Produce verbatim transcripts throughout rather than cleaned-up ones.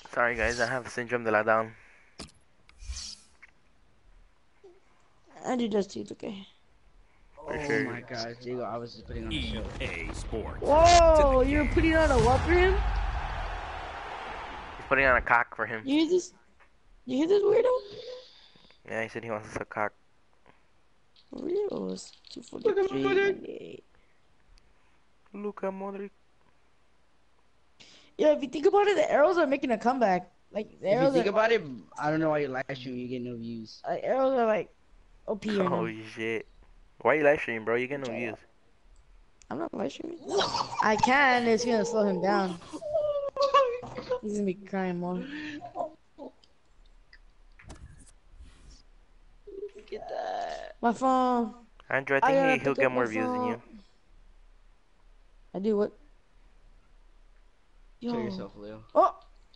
Sorry guys, I have syndrome de la Down. Andrew does too, it's okay. For Oh sure. my gosh, Diego, I was just putting on a show. E A Sports. Whoa, you're putting on a what for him? He's putting on a cock for him. You hear this? You hear this weirdo? Yeah, he said he wants a cock. For real, it's two forty-three, ninety-eight. Luka Modric. Yeah, if you think about it, the arrows are making a comeback. Like, the If you arrows think are, about it, I don't know why you live stream, you get no views. uh, arrows are like O P right Oh now. shit. Why you live streaming, bro? You get no Try views. out. I'm not live streaming. I can, it's gonna slow him down. He's gonna be crying more. Look at that. My phone. Andrew, I I think gotta he, he'll pick up get more my views than you. phone. I do what? Kill Yo. yourself, Leo. Oh!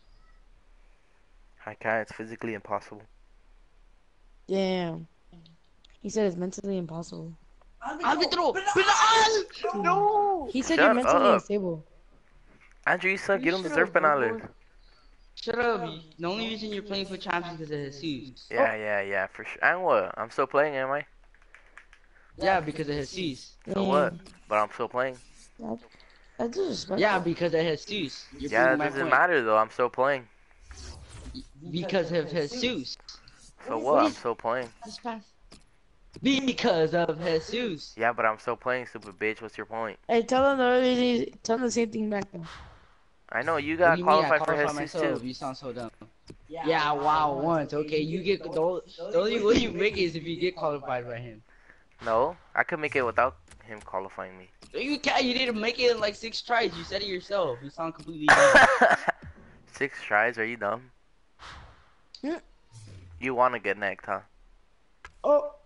I can't. It's physically impossible. Damn. He said it's mentally impossible. Arbitro! Penal! No! He said Shut you're mentally up. unstable. Andrew, you suck. You don't Shut deserve up, bro. penales. Shut up. you- The only reason you're playing for champions is because of Jesus. Yeah, yeah, yeah, for sure. And what? I'm still playing, am I? Yeah, because of Jesus. So what? But I'm still playing. That, that's disrespectful. Yeah, because of Jesus. You're Yeah, proving it my doesn't point. matter though. I'm still playing. Because of Jesus. So What what? I'm is- still playing. This pass. Because of Jesus. Yeah, but I'm still playing, stupid bitch. What's your point? Hey, tell him the other reason- tell him the same thing back then. I know you What got do you mean I qualified for qualify Jesus myself? too. You sound so dumb. Yeah, wow, once. Okay, you get the, o- the only way you make it is if you get qualified by him. No, I could make it without him qualifying me. No, you can't. You didn't make it in like six tries. You said it yourself. You sound completely dumb. Six tries? Are you dumb? Hmm. You want to get necked, huh? Oh!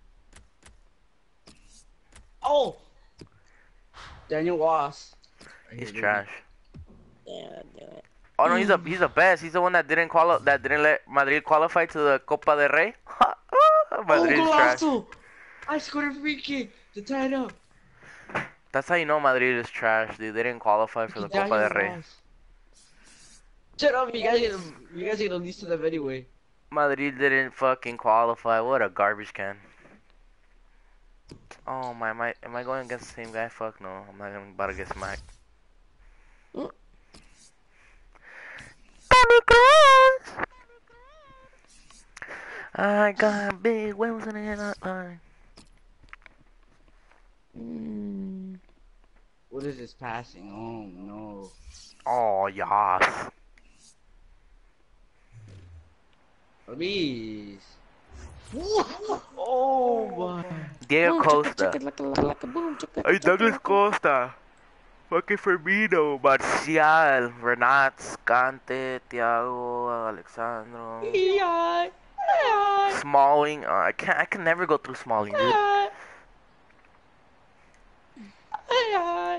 Oh! Daniel Wass. He's trash. Damn, damn it. Oh no, he's a he's the best. He's the one that didn't quali that didn't let Madrid qualify to the Copa del Rey. Madrid's oh, trash. golazo! I scored a free kick to tie it up. That's how you know Madrid is trash, dude. They didn't qualify for the Copa Daniel del Rey. Wass. Shut up! You guys get you guys get the least of them anyway. Madrid didn't fucking qualify. What a garbage can. Oh my, am I am I going against the same guy? Fuck no, I'm not gonna about to get smacked. Mm. I got big wheels in the line. Mm. What is this passing? Oh no! Oh yes. Please. Oh my! Diego Boom, chicka, Costa. chicka, laka, laka, laka, boom, chicka, Ay, chicka, Douglas laka. Costa. Fucking Firmino, Marcial, Renat, Scante, Thiago, Alexandro, Yeah. Yeah. Smalling. Uh, I can't. I can never go through Smalling, dude. Yeah. Yeah.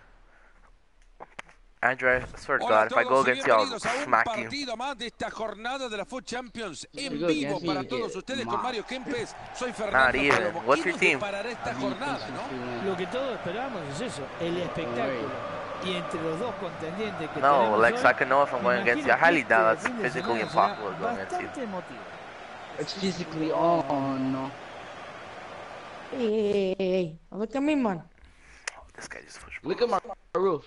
Andrew, I swear to Hola God, a if I go todos y against y'all, I'll bienvenidos a un smack you. partido más de esta jornada de la Foot Champions en Digo, vivo against me, para you todos get ustedes con mocked. Mario Kempes. Soy Not Fernando even. Palomo. What's ¿Qué your nos team? deparará esta jornada, no? Lo que todos esperamos es eso, el espectáculo. Y entre los dos contendientes que No, tenemos like, hoy, so I can know if I'm me going against you. I imagino highly que doubt este that's fin de physically semana será impossible going against you. bastante emotivo. It's physically on. No. Hey, hey, hey, hey. Look at me, man. Oh, this guy just pushed. Look at my roof.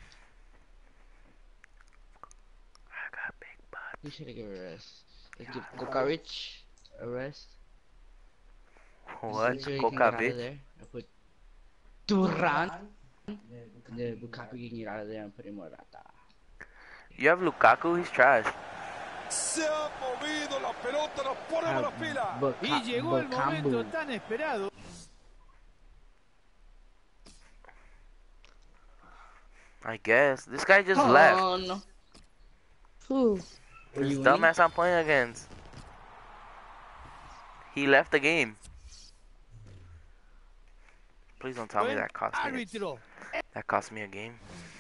I got big butt. We should give a rest. Let's give Coca Rich a rest. What? Let's see Coca can get out of bitch? there. I put Duran. The Lukaku can get out of there and put in Morata. You have Lukaku, he's trash. Se ha movido la pelota, nos ponemos las pilas. Y llegó el momento tan esperado. I guess. This guy just left. Oh no. Who? Were This you winning? dumbass I'm playing against. He left the game. Please don't tell me that cost me. Árbitro. That cost me a game.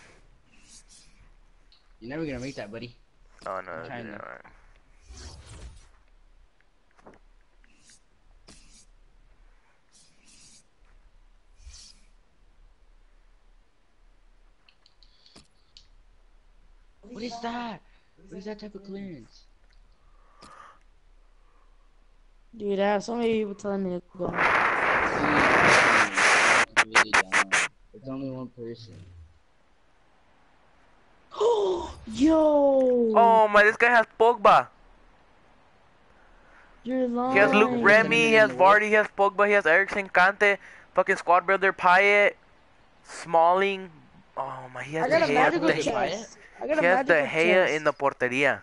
You're never gonna make that, buddy. Oh no, Trying dude, to- alright. What is that? What is that type of clearance? Dude, I have so many people telling me to go. Really dumb. It's only one person. Yo! Oh my, this guy has Pogba. You're lying. He has Luke Remy, he has Vardy, he has Pogba, he has Ericsson, Kante, fucking squad builder, Payet, Smalling. Oh my, he has I the got a magical Gea. chest. I got He a has the magical Gea chest. in the portería.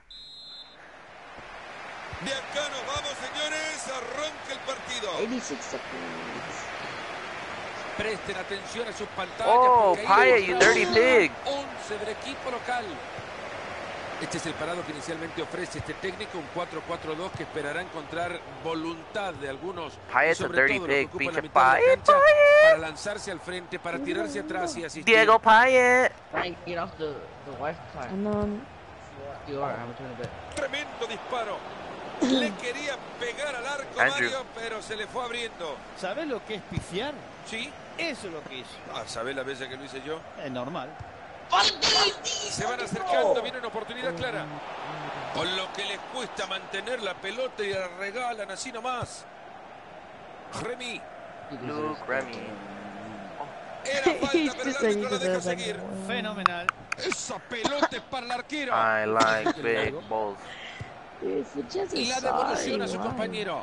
De acá nos vamos, señores. Arranca el partido. eighty-six seconds. Presten atención a sus pantallas. Oh, porque ahí Payet, you dirty pig. once del equipo local. Este es el parado que inicialmente ofrece este técnico, un cuatro cuatro dos que esperará encontrar voluntad de algunos y Payet's a sobre dirty todo los que pig, ocupan pinche la mitad de la Payet, cancha Payet. para lanzarse al frente, para tirarse atrás y asistir. Diego Payet. Frank, get off the, the Wi-Fi. And then, You are, how much you bet? Tremendo disparo. Le quería pegar al arco, Andrew. Mario, pero se le fue abriendo. ¿Sabés lo que es pifiar? ¿Sí? Eso es lo que hizo. Ah, ¿sabés la bella que lo hice yo? Es normal. Se van acercando, viene una oportunidad clara. Con lo que les cuesta mantener la pelota y la regalan así nomás. Remy. Luke Remy. Era falta, He's pero el just saying árbitro la he deja does like, seguir. Fenomenal. Esa pelota es para el arquero. I like big balls. dude, for just Y la devolución a su compañero.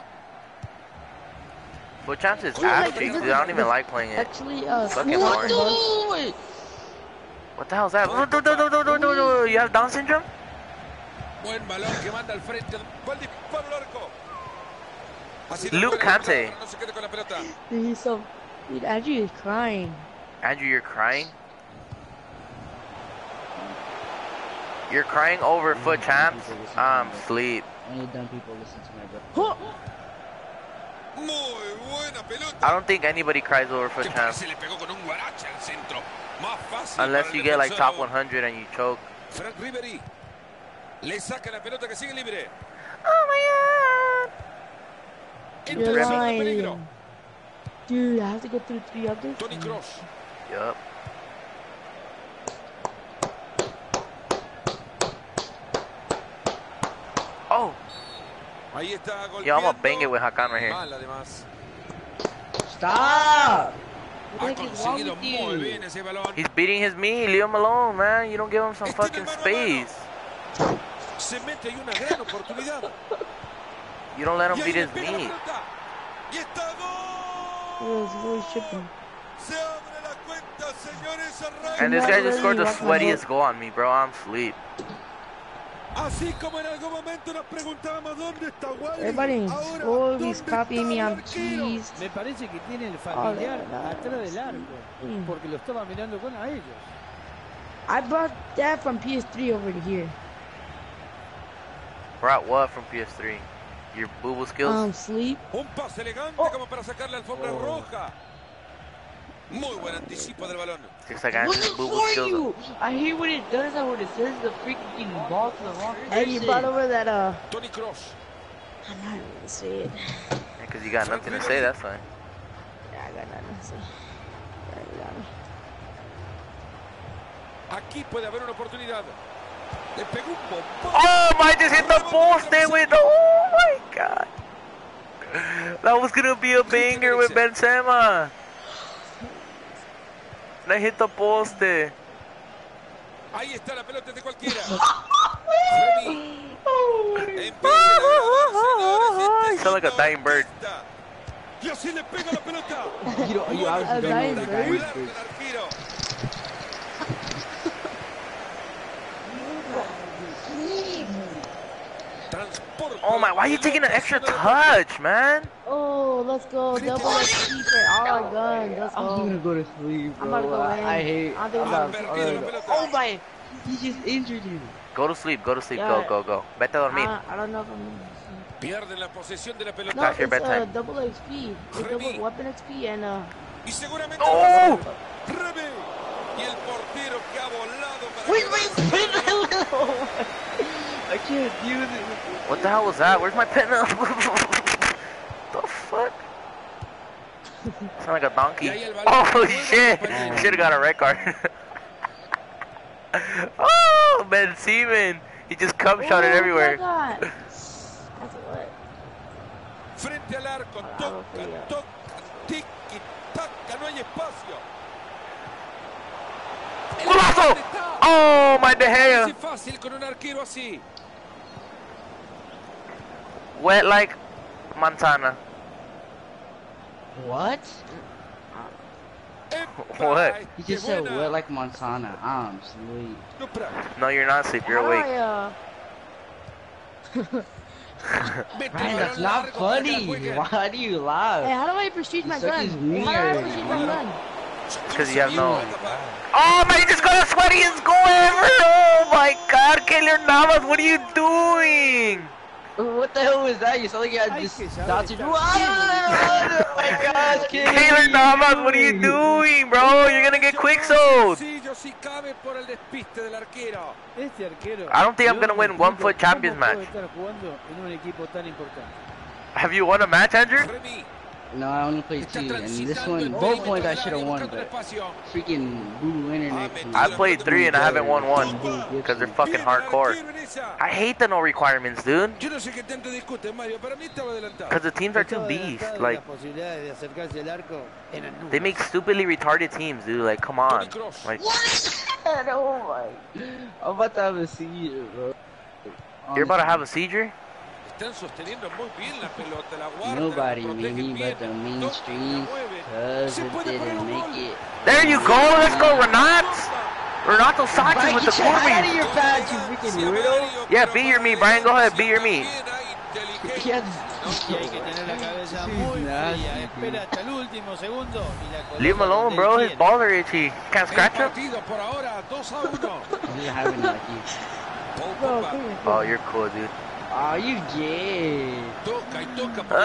But Champs is Oh, ass like, cheeks, this dude. I don't is- even like playing it. Actually, uh, Fucking what boring. the- What the hell is that? Do, do, do, do, do, do, do. You have Down syndrome? Buen balón que manda al frente. Va el disparo al arco. Así Luke recupera la Kante. pelota, No se quede con la pelota. Dude, he's so. Dude, Andrew is crying. Andrew, you're crying? You're crying over foot champs? I'm sleep. Only dumb people listen to my bro. Muy buena pelota. I don't think anybody cries over foot Que champs. se le pegó con un guarache al centro. Más fácil. Unless para you el get like defensor. top one hundred and you choke. Frank Ribery. Le saca la pelota que sigue libre. Oh my Entra You're en zona de peligro. lying. Dude, I have to go through three others. Toni Kroos. god. Yup. Oh! Ahí está golpeando. Yo, I'm gonna bang it with Hakan right here. Mal, además. Stop! Ha What the heck is wrong conseguido with muy you? bien ese balón. He's beating his meat. Leave him alone, man. You don't give him some Este fucking mano a mano. space. Se mete ahí una gran oportunidad. You don't let him Y ahí beat le his pega la meat. pelota. Y está gol. Oh, he's really tripping. Se abre la cuenta, señores. Arranca. And this guy just scored the Really want my sweatiest goal on me, bro. I'm asleep. Así como en algún momento nos preguntábamos dónde está Wally. Everybody, Ahora, oh, he's ¿dónde copying me está el on arquero? cheese. Me parece que tiene el familiar Oh, no, atrás del arco. Mm. Porque lo estaba mirando con a ellos. I brought that from P S three over to here. Brought what from P S three? Your boo-boo skills? Um, sleep. Un pase elegante Oh. como para sacar la alfombra roja. Muy buen anticipo del balón. Just like What Andrew's is boo-boo for skills. you? I hate when it does that when it says the freaking ball to the wrong person. Hey, you brought over that, uh, Toni Kroos. I'm not gonna say it. Because you got nothing to say, that's fine. Yeah, I got nothing to say. Yeah, you got me. Aquí puede haber una oportunidad. Le pegó un bombazo. Oh my, just hit the post there with, oh my god. That was gonna be a banger with Benzema. That hit the post there. Ahí está la pelota de cualquiera. Remy. Empieza a You sound like a dying bird. Y así le pega la pelota. You don't, you A obviously don't know dying the bird? guy's Cuidar first. del arquero. Transporta Oh my, why are you taking an extra touch, man? Oh, let's go. Double X P for our gun. Let's I'm go. gonna go to sleep, I'm bro. about to go I, in. I hate. I think I'm I'm not- about to I'm go in. gonna go- Oh my! He just injured him. Go to sleep, go to sleep, Yeah. go, go, go. Vete a dormir. Uh, I don't know if I'm. Pierden la posesión de la pelota. No, Past your it's uh, bedtime. double X P. It's double weapon X P and uh. Y seguramente Oh! Remy. Y el portero que ha volado para Wait, quedarse. wait, wait! I can't deal with it. What the hell was that? Where's my pen? The fuck? Sound like a donkey. Y ahí el balón. Oh shit! Should've got a red card. Oh, Ben Seaman. He just cum shot it Oh, everywhere. my God. That's what. Frente al arco, Ah, toca, frío. toca, tiki, taca, no hay espacio. ¡Golazo! Oh, my De Gea. Es fácil con un arquero así. Wet like Montana. What? What? He just said wet like Montana. I'm sweet. No, you're not asleep. You're How do awake. I, uh, Ryan, that's not funny. Why do you Hey, laugh? how do I prestige my suck gun? his Hey, how do I wiener, prestige my dude. gun? Because you have no... Oh, man, he just got a sweatiest goal ever! Oh, my God, Keylor Navas, what are you doing? What the hell was that? You sound like you had Ay, just que sabe Doctor estar Oh my gosh, Keylor Navas, what are you doing, bro? You're gonna get quick sold. Sencillo si cabe por el despiste del arquero. Este arquero. I don't think I'm yo gonna no win me one explico foot Champions cómo puede match. estar jugando en un equipo tan importante. Have you won a match, Andrew? Remy No, I only played two, está and this transitando one, el both perímetro ones I del should área have won, buscando el but espacio. freaking boo internet. I played three and I haven't won one. Because they're fucking Bien el hardcore. arquero en esa. I hate the no requirements, dude. Yo no sé qué tanto discuten, Mario. Para mí estaba adelantado. Because the teams are too Estaba beast. adelantado y Like, las posibilidades de acercarse al arco eran nulas. they make stupidly retarded teams, dude. Like, come on. Like, Oh my. I'm about to have a seizure, bro. you're about to have a seizure? Están sosteniendo muy bien la pelota, la guardan, Nobody la made me protegen bien. but the Tocan, la mainstream, mueven. cause Se it puede poner didn't un make gol. it. There you go. Let's go, Renat. Renato Sanchez Brian, with the get your hat out of Corby. your pants, you freaking weirdo. Yeah, beat your me, Brian. Go ahead, beat your me. He had Y hay que tener la cabeza muy fría. Espera hasta el último segundo y la coloca Leave him alone, donde bro. él His quiere. balls are itchy. Can't scratch him? Partido por ahora, dos a uno. He didn't have any like you. Paul Bro, Pogba come here. Oh, you're cool, dude. Oh, you gay. toca y toca por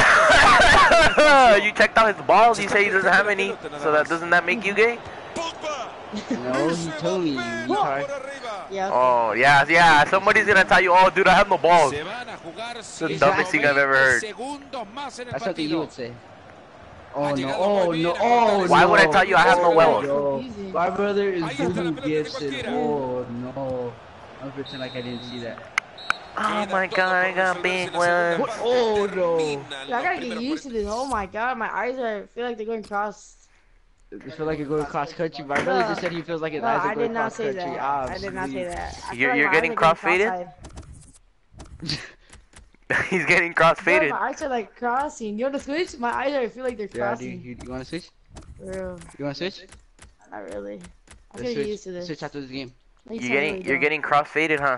los You checked out his balls. You say he doesn't have any. So that doesn't that make you gay? Pogba. No, he told me. You Por tried. arriba. Yeah, okay. Oh, yeah, yeah. Somebody's gonna tell you, oh, dude, I have no balls. Se van a jugar the dumbest thing I've ever heard. segundos más en el That's something you partido. would say. Oh no, oh no, oh Why no. would I tell you I have no Oh, wells? no. My brother is Ahí está la doing pelota de gifts and cualquiera. oh no. I'm pretending like I didn't see that. Oh my god, I got big ones. Oh no. Yeah, I gotta get used to this. Oh my god, my eyes are I feel like they're going cross. You feel like you're going cross country. My brother just said he feels like his No, eyes are I going did not cross say country. that. Ah, I did not say that. I feel You're- like you're my getting eyes are going cross-faded? cross-eyed. He's getting Bro, cross-faded. my eyes are like crossing. You want to switch? My eyes are I feel like they're Yeah, crossing. dude. You, you want to switch? For real. You want to switch? Not really. I'm Let's getting switch. used to this. Switch after this game. At least You're I getting really you're don't. getting cross-faded, huh?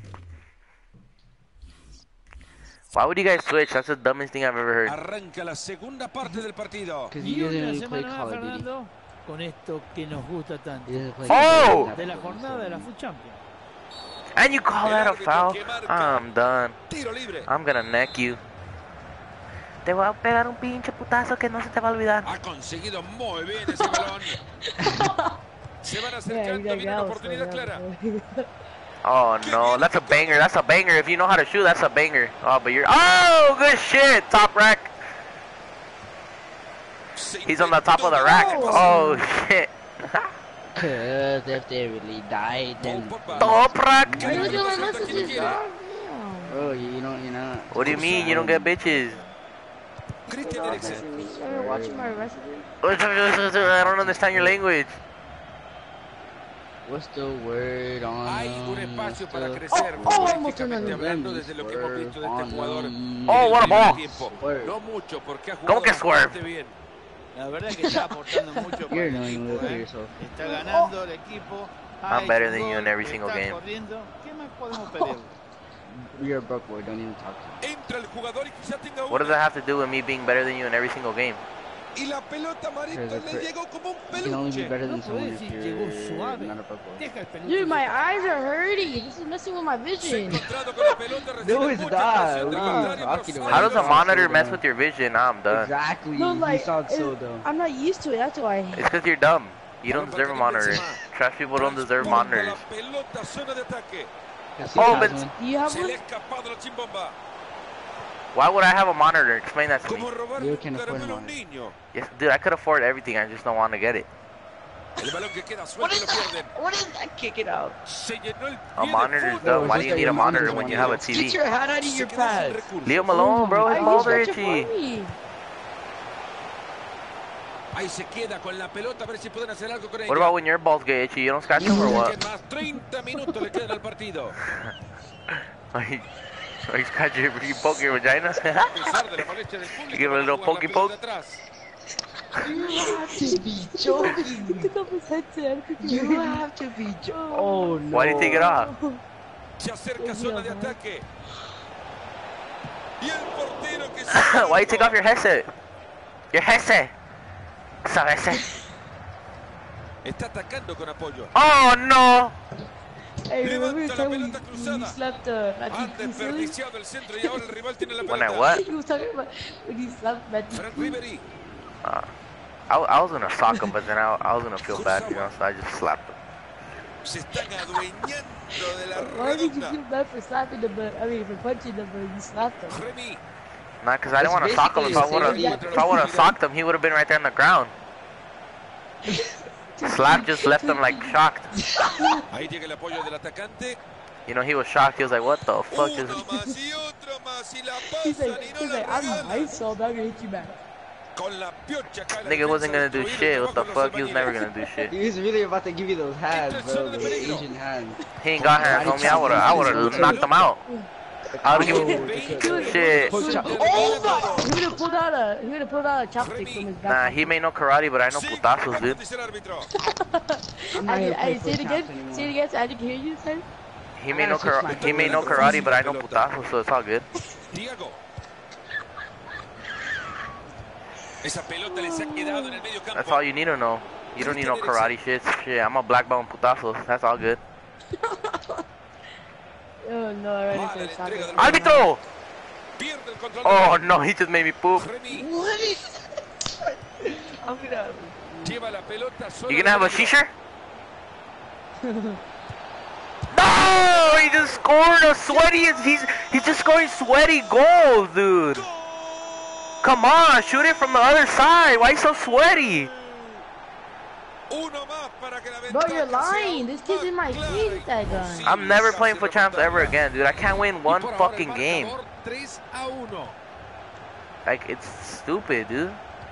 Why would you guys switch? That's the dumbest thing I've ever heard. Arranca la segunda parte del partido. Because Y he doesn't una really play semana Call más, of Duty. Fernando, con esto que nos gusta tanto. He doesn't play Oh! De la jornada de la Food Champions. And you call that a foul? I'm done. Tiro libre. I'm gonna neck you. Te voy a pegar un pinche putazo que no se te va a olvidar. Ha conseguido muy bien ese balón. Se van Yeah, acercando, you viene una got oportunidad clara. Oh no, that's a banger. That's a banger. If you know how to shoot, that's a banger. Oh, but you're. Oh, good shit. Top rack. He's on the top of the rack. Oh shit. Cause if they really died, then Top rack. Hey, look at my messages, dog. Damn. bro, you, you don't, you know. What do you mean? You don't get bitches? Christian Eriksen. You're watching my messages? I don't understand your language. What's the word on Hay un them? espacio What's para the- crecer, Oh, oh, almost futbolísticamente another. hablando, desde lo que hemos visto de este jugador. Oh, what a ball. Tiempo. Swerve. No mucho, porque ha ¿Cómo jugado que swerve? bastante bien. La verdad que está aportando mucho para You're el annoying equipo. with ¿eh? yourself. Está ganando el equipo. ha I'm better hecho than un you in gol, every single está game. corriendo. ¿Qué más podemos pedir? You're a broke boy, don't even talk to me. Entra el jugador y quizá tenga What does that una. have to do with me being better than you in every single game? Y la pelota Marito Because le the- llegó como un You can only be peluche. better No than someone podés if decir llegó you're suave. not a broke boy. Deja el peluche. Dude, my eyes are hurting. This is messing with my Se ha vision. encontrado con la pelota, recibe No, it's mucha not. presión What del are you contrario, talking pero about? How does a sale monitor so mess dumb. with your vision? Nah, I'm done. Exactly. No, you like, sound so it- dumb. I'm not used to it. That's why. It's because you're dumb. You don't deserve a monitor. Trash people don't deserve Transporta monitors. la pelota, zona de ataque. Casi Oh, has but- one. Do you have Se le one? ha escapado la chimbomba. Why would I have a monitor? Explain that to me. Como robar You un can afford caramelo a un one. niño. Yes, dude, I could afford everything. I just don't want to get it. El balón que queda suelto y lo pierden. What is that? Kick it out. Se llenó el A pie de monitor's fútbol. dumb. Why do you need a monitor when you have a T Get V? your hand out of Se your quedó sin pants. recursos. Leave him alone, bro. His Why balls are you scratching itchy. for me? Ahí se queda con la pelota, a ver si pueden hacer algo con ella. What about when your balls get itchy? You don't scratch them or what? Que más treinta minutos le quedan al partido. Are you, are you scratch your, you poke your vagina? A pesar de la molestia del público, You give it a little van jugar la pokey pelota poke? atrás. You have to be joking. Took off his headset. You have to be joking. Oh no. Why do you take it off? Se acerca zona de ataque. Y el portero que se... Why you take off your headset? Your headset. Esa headset. Está atacando con apoyo. Oh no! Hey, remember Levanta the la time when you, pelota when you cruzada. slapped uh, Han Matthew Cecily? desperdiciado el centro y ahora el rival tiene la When I pelota. what? He was talking about when you slapped Matthew Frank Cecily. Ribery. Uh, I, I was gonna sock him, but then I, I was gonna feel bad, you know, so I just slapped him. Se están adueñando de la Why did you redonda. feel bad for slapping him, but I mean for punching him, but you slapped him? Remy. Nah, cause I didn't want to sock him. If I would have, basically- if I would have socked him, he would have been right there on the ground. Slap just left him like shocked. Ahí llega el apoyo del atacante. You know, he was shocked. He was like, "What the fuck is Uno this?" más y otro más y la He's pasan like, y no he's la like, I'm regalan. nice, so I'm not gonna hit you back. Con la piocha cae la Nigga wasn't defensa, gonna do destruir shit. el What the trabajo de los fuck? He was never albañiles. gonna do shit. He was really about to give you those hands, bro. Those Asian hands. He ain't got hands, homie. I would have, I would have knocked him out. I would have given Veinte shit. Pork chop. Oh my! He would have pulled out a, he would have pulled out a chopstick from his Nah, back. he made no karate, but I know putazos, dude. Dice el árbitro. I'm not I, here to play I, say it for again. champs anymore. Say it again. So I didn't hear you say. He made no kara- he made no karate, but I know putazos, so it's all good. Diego. Esa pelota les ha quedado en el medio campo. That's all you need to know. You don't need no karate shit. Shit, I'm a black belt in putazos. That's all good. Oh no, I already Mala said la soccer. entrega del Árbitro! Pierde el control. Oh no, he just made me poop. Remy What is I'm gonna. lleva la pelota solo. You gonna have a shisha? No! He just scored a sweaty. He's he's just scoring sweaty goals, dude. Come on, shoot it from the other side. Why you so sweaty? Uno más para que la Bro, ventaja you're sea lying. This kid's in my más clara face y with that gun. I'm never playing for champs ever again, dude. I can't win Y one por ahora el fucking game. marcador tres a uno. Like it's stupid, dude.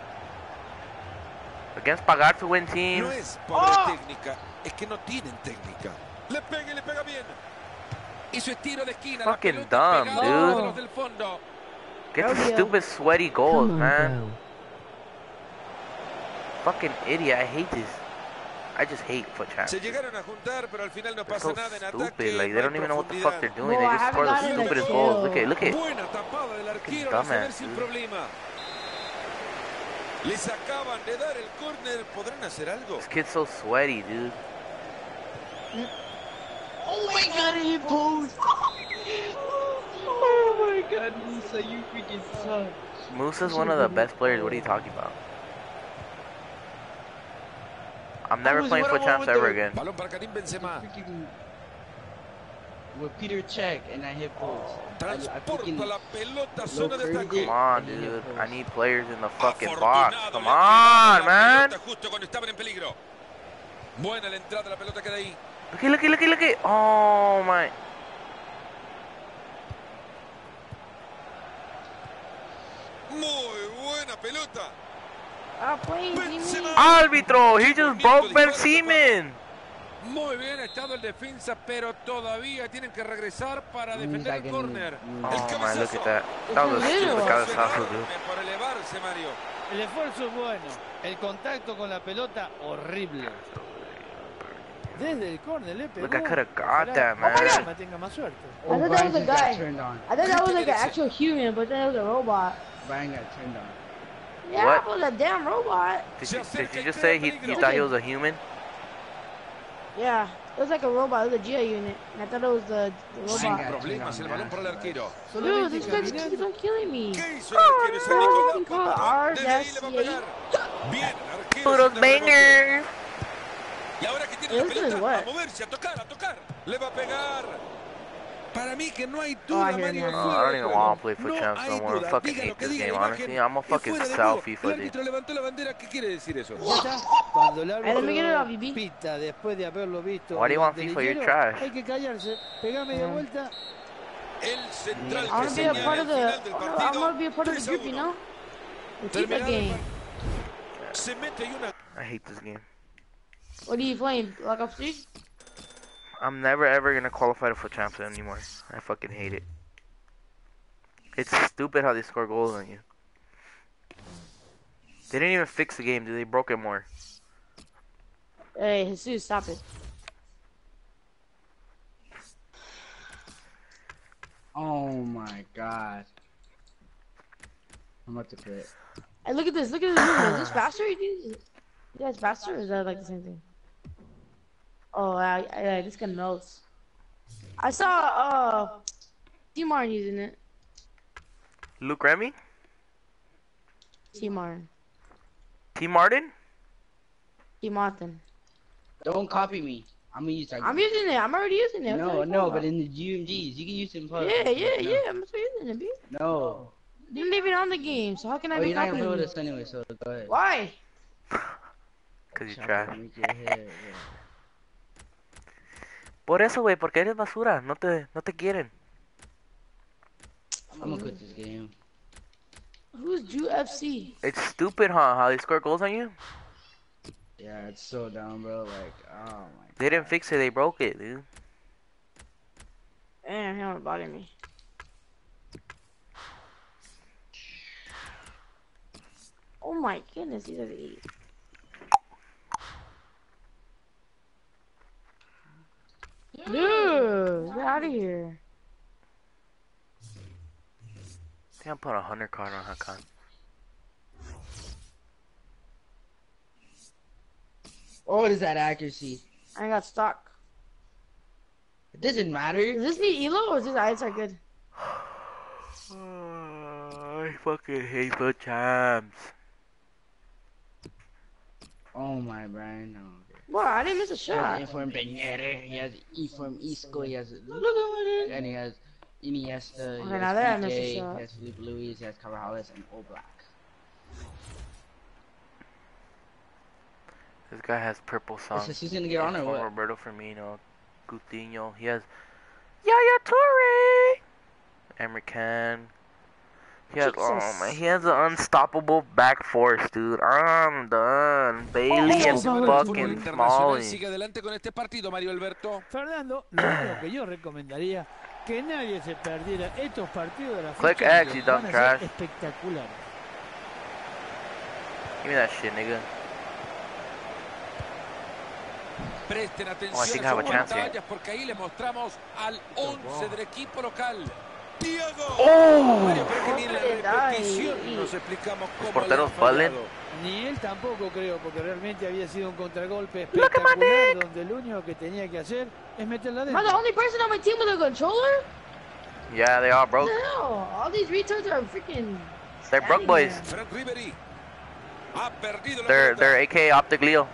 Against Pagar to win No teams. es pobre técnica, es que no tienen técnica. Le pega y le pega bien. Hizo estiro de esquina. Fucking la pelota dumb, pegada dude. de los del fondo. Get the Rodeo. stupid sweaty goals, Come on, man. bro. Fucking idiot. I hate this. I just hate foot champs. Se llegaron a juntar, pero al final no They're pasa so nada en ataque. stupid. Like they no hay don't even know what the fuck they're profundidad. doing. Bro, They I just score the haven't gotten a stupidest kill. goals. Look at, look at. Buena tapada del arquero, dumbass, a saber sin dude. problema. Les acaban de dar el córner, ¿podrán hacer algo? This kid's so sweaty, dude. Oh my god, he posed. Oh my god, Musa, you freaking suck. Musa's one of the best players. What are you talking about? I'm never was playing foot one-on-one champs with ever the- again. Balón para Karim Benzema. Freaking with Peter Check and I hit post. I, I freaking Transporta la pelota, zona de curved ataque. it. Come on, and then dude. it I post. need players in the fucking box. Afortunado, Come le on, tiraron la man. pelota justo cuando estaban en peligro. Buena la entrada, la pelota queda ahí. Look at, look at, look at, look at. Oh my. Muy buena pelota. Ah, please, Benzema. Árbitro, he just broke Ben Seaman. Muy bien ha estado el defensa, pero todavía tienen que regresar para defender el Musa córner. can- El Oh my, look cabezazo. at that. That was a stupid Little. cabezazo, dude. Por elevarse, Mario. El esfuerzo es bueno. El contacto con la pelota, horrible. Desde el córner le pegó. Look, I coulda got Ojalá that, man. Benzema tenga más suerte. Oh, I thought that Brian was a just got guy. turned on. I thought that was like an actual human, but then it was a robot. Brian got turned on. Yeah, What? it was a damn robot. Did you, did you just say he, you thought he was a human? Yeah, it was like a robot. It was a G I unit. And I thought it was the, the Sin robot. Problemas, el balón para el arquero. Dude, this guy just keeps on killing me. ¿Qué hizo el arquero? Se dedicó no, la pelota. Desde ahí le va a pegar. Bien, el arquero. Puros se te rebotó. bangers. Y ahora que tiene Hey, la this is pelota, what? a moverse, a tocar, a tocar. Le va a pegar. Para mí que no hay Oh, duda, I hear Mario, him now. Uh, fuera I don't de even juego. want to play for No champs no hay more. I duda. fucking Diga lo hate que this diga game, la honestly. imagen. I'm a Es fucking fuera de sell juego. FIFA, El dude. árbitro levantó la bandera. ¿Qué quiere decir eso? Ya está. Cuando el Hey, let me get it off, árbitro B B. pita después de haberlo visto Why do you want del FIFA? You're liguero, trash. hay que callarse, pegar media Yeah. vuelta. El central I que want to be a señala part el of the. final del Oh, no, I partido. want to be a part of the tres a group, you uno. know. The FIFA Terminado el game. par- Se mete y una. I hate this game. What are you playing? Black Ops three? I'm never ever gonna qualify for champs anymore. I fucking hate it. It's stupid how they score goals on you. They didn't even fix the game, dude. They broke it more. Hey, Jesus, stop it. Oh my god. I'm about to quit. Hey, look at this. Look at this. Movement. Is this faster? You Yeah, it's faster. Or is that like the same thing? Oh, I, I, this gun melts. I saw uh, T-Mar using it. Luke Remy? T-Mar. T. Martin? T-Martin. Don't copy me. I'm gonna use that. I'm using it. I'm already using it. What No, are you no, talking but about? in the G M Gs, you can use it in public. Yeah, yeah, no. yeah. I'm still using it, B. No. Didn't leave it on the game, so how can I Oh, be you're not gonna copying play with you? us anyway, so go ahead. Why? Cause you Chopper, trash. make your head, yeah. Por eso, güey, porque eres basura. No te, no te quieren. I'm gonna quit this game. Who's Jew F C? It's stupid, huh? How they score goals on you? Yeah, it's so dumb, bro. Like, oh my. They didn't fix it. They broke it, dude. Damn, he don't bother me. Oh my goodness, he's at eight. Dude, get out of here. I think I put a hundred card on Hakan. Oh, what is that accuracy? I got stuck. It doesn't matter. Does this need Elo or is this eyes are good? I fucking hate the champs. Oh my, Brian. No. Wow, I didn't miss a He has shot. Inform Beñere, he has Inform Isco, he has Look at what it and he has Iniesta, he Okay, now there I has missed a Piqué, shot. he has Felipe Luis, he has Carvajales, and Oblak. This guy has purple Is song. this who's gonna get on or Inform what? Roberto Firmino, Coutinho. He has Yaya Toure, Emre Can. He has, oh Jesus. man, he has an unstoppable back force, dude. I'm done. Bailey Oh, and so El good. fútbol fucking internacional Smalling. sigue adelante con este partido, Mario Alberto. Fernando, lo único que yo recomendaría que nadie se perdiera estos partidos de la Click fecha X, you van dumb a ser trash. espectaculares. Give me that shit, nigga. Presten Oh, I atención think I a have sus a chance here. pantallas porque ahí le mostramos al once del equipo local. Diego. Oh! Mario, pero que ni en la Hombre, dai. repetición nos explicamos cómo porteros le ha fallado. valen. Ni él tampoco creo, porque realmente había sido un contragolpe Look at my espectacular dick. donde lo único que tenía que hacer es meterla Am I the dentro. only person on my team with a controller? Yeah, they all broke. What the hell? All these retards are freaking. They're broke boys. Frank Ribery ha perdido la They're, pelota. they're A K Optic Leo.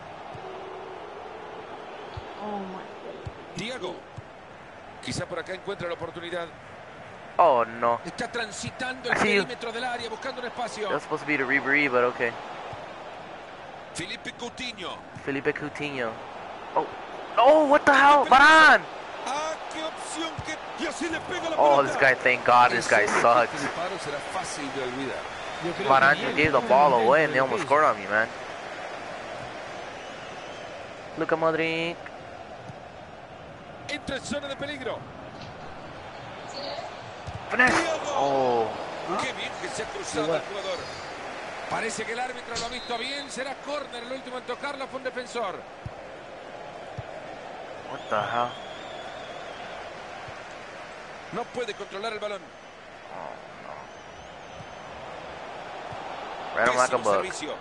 Oh my god. Diego. Quizá por acá encuentra la oportunidad. Oh no. Está transitando I el see you. perímetro del área buscando un espacio. That was supposed to be the Ribery, but okay. Felipe Coutinho. Felipe Coutinho. Oh. Oh, what the hell? Varane! Ah, qué opción que... Y así le pega la Oh, pelota. this guy, thank God, this guy Ese sucks. disparo será fácil de olvidar. Yo creo Varane que just ni él gave the está ball contento away de and they lo almost que scored on me, man. Luka Modric. Entra en zona de peligro. Finesse. Diego. Oh. Qué bien que se ha cruzado el jugador. Parece que el árbitro lo ha visto bien. Será córner. El último en tocarlo fue un defensor. What the hell? No puede controlar el balón. Right on like a Pésimo bug. servicio.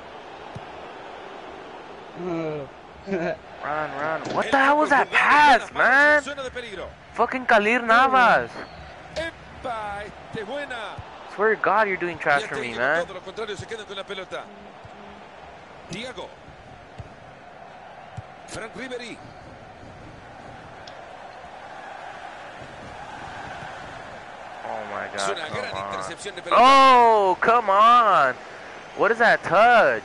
Run, run. What El the hell was that campo jugado pass, con las manos en man? zona de peligro. Fucking Kalir Navas. ¡Epa! Este es buena. Swear to God, you're doing Y trash hasta for ahí me, que man. todo lo contrario, se quedan con la pelota. Diego. Frank Ribery. my Es god, una come gran on. intercepción de pelota. Oh, come on. What is that touch?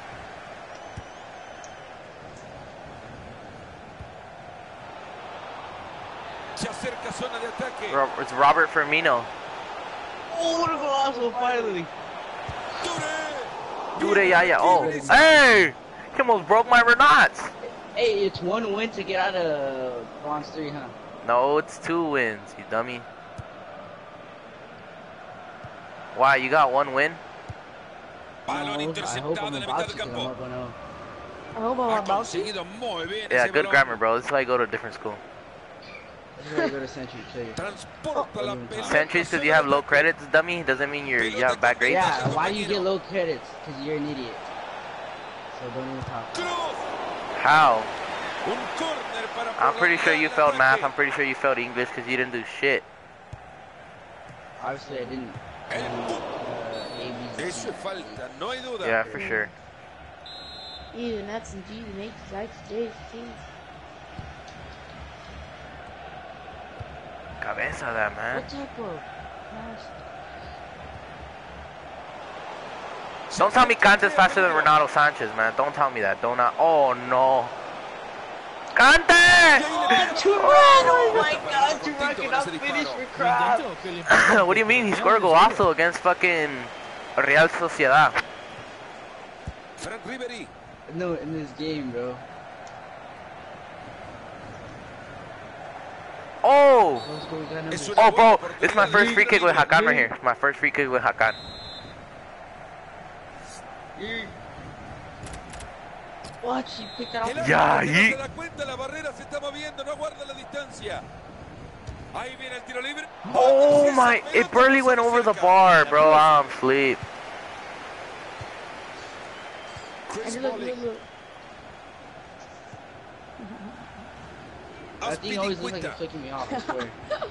Se acerca zona de ataque. Ro- It's Robert Firmino. Oh, what a golazo, finally. Dude, yeah, yeah. Oh, hey! He almost broke my Renats. Hey, it's one win to get out of bronze three, huh? No, it's two wins, you dummy. Why, you got one win? Balón No, I hope interceptado I'm en la about mitad to, del 'cause I'm campo. not gonna. I hope I'm Ha about to. conseguido muy bien Yeah, ese good balón. grammar, bro. This is why I go to a different school. This is why I go to Century Trade. Transporta la pelota. Centuries, because you have low credits, dummy, doesn't mean you're, you have bad grades. Yeah, why do you get low credits? Because you're an idiot. So don't even talk. Cruz. How? Un córner para I'm pretty sure you prolongar failed el math. ataque. I'm pretty sure you failed English because you didn't do shit. Obviously, I didn't. I El didn't pu- uh, A, B, C, Eso es falta, no hay duda. Yeah, for sure. E, and X, and G, and H, X, J, T. Cabeza that, man. What type of pass? Don't tell me Kante's faster than Renato Sanchez, man. Don't tell me that. Don't not. Oh, no. Kante! Oh my god, Turan cannot finish for crap. Intentó, que le impactó. What do you mean? He scored a goal also against fucking Real Sociedad. Frank Ribery. No, in this game, bro. Oh! Let's go, we got number- Es una Oh, bro, buena it's my oportunidad. first free kick with Hakan right here. It's my first free kick with Hakan. Watch, he picked it El up. Ya, árbitro y- no se da cuenta, la barrera se está moviendo, no guarda la distancia. Ahí viene el tiro libre. Oh Esa my, pelota it barely no se went over the acerca. bar, bro. I'm asleep. Chris And look, Smalling. look, look. That thing always looks like Aspilicueta. it's flicking me off, I swear.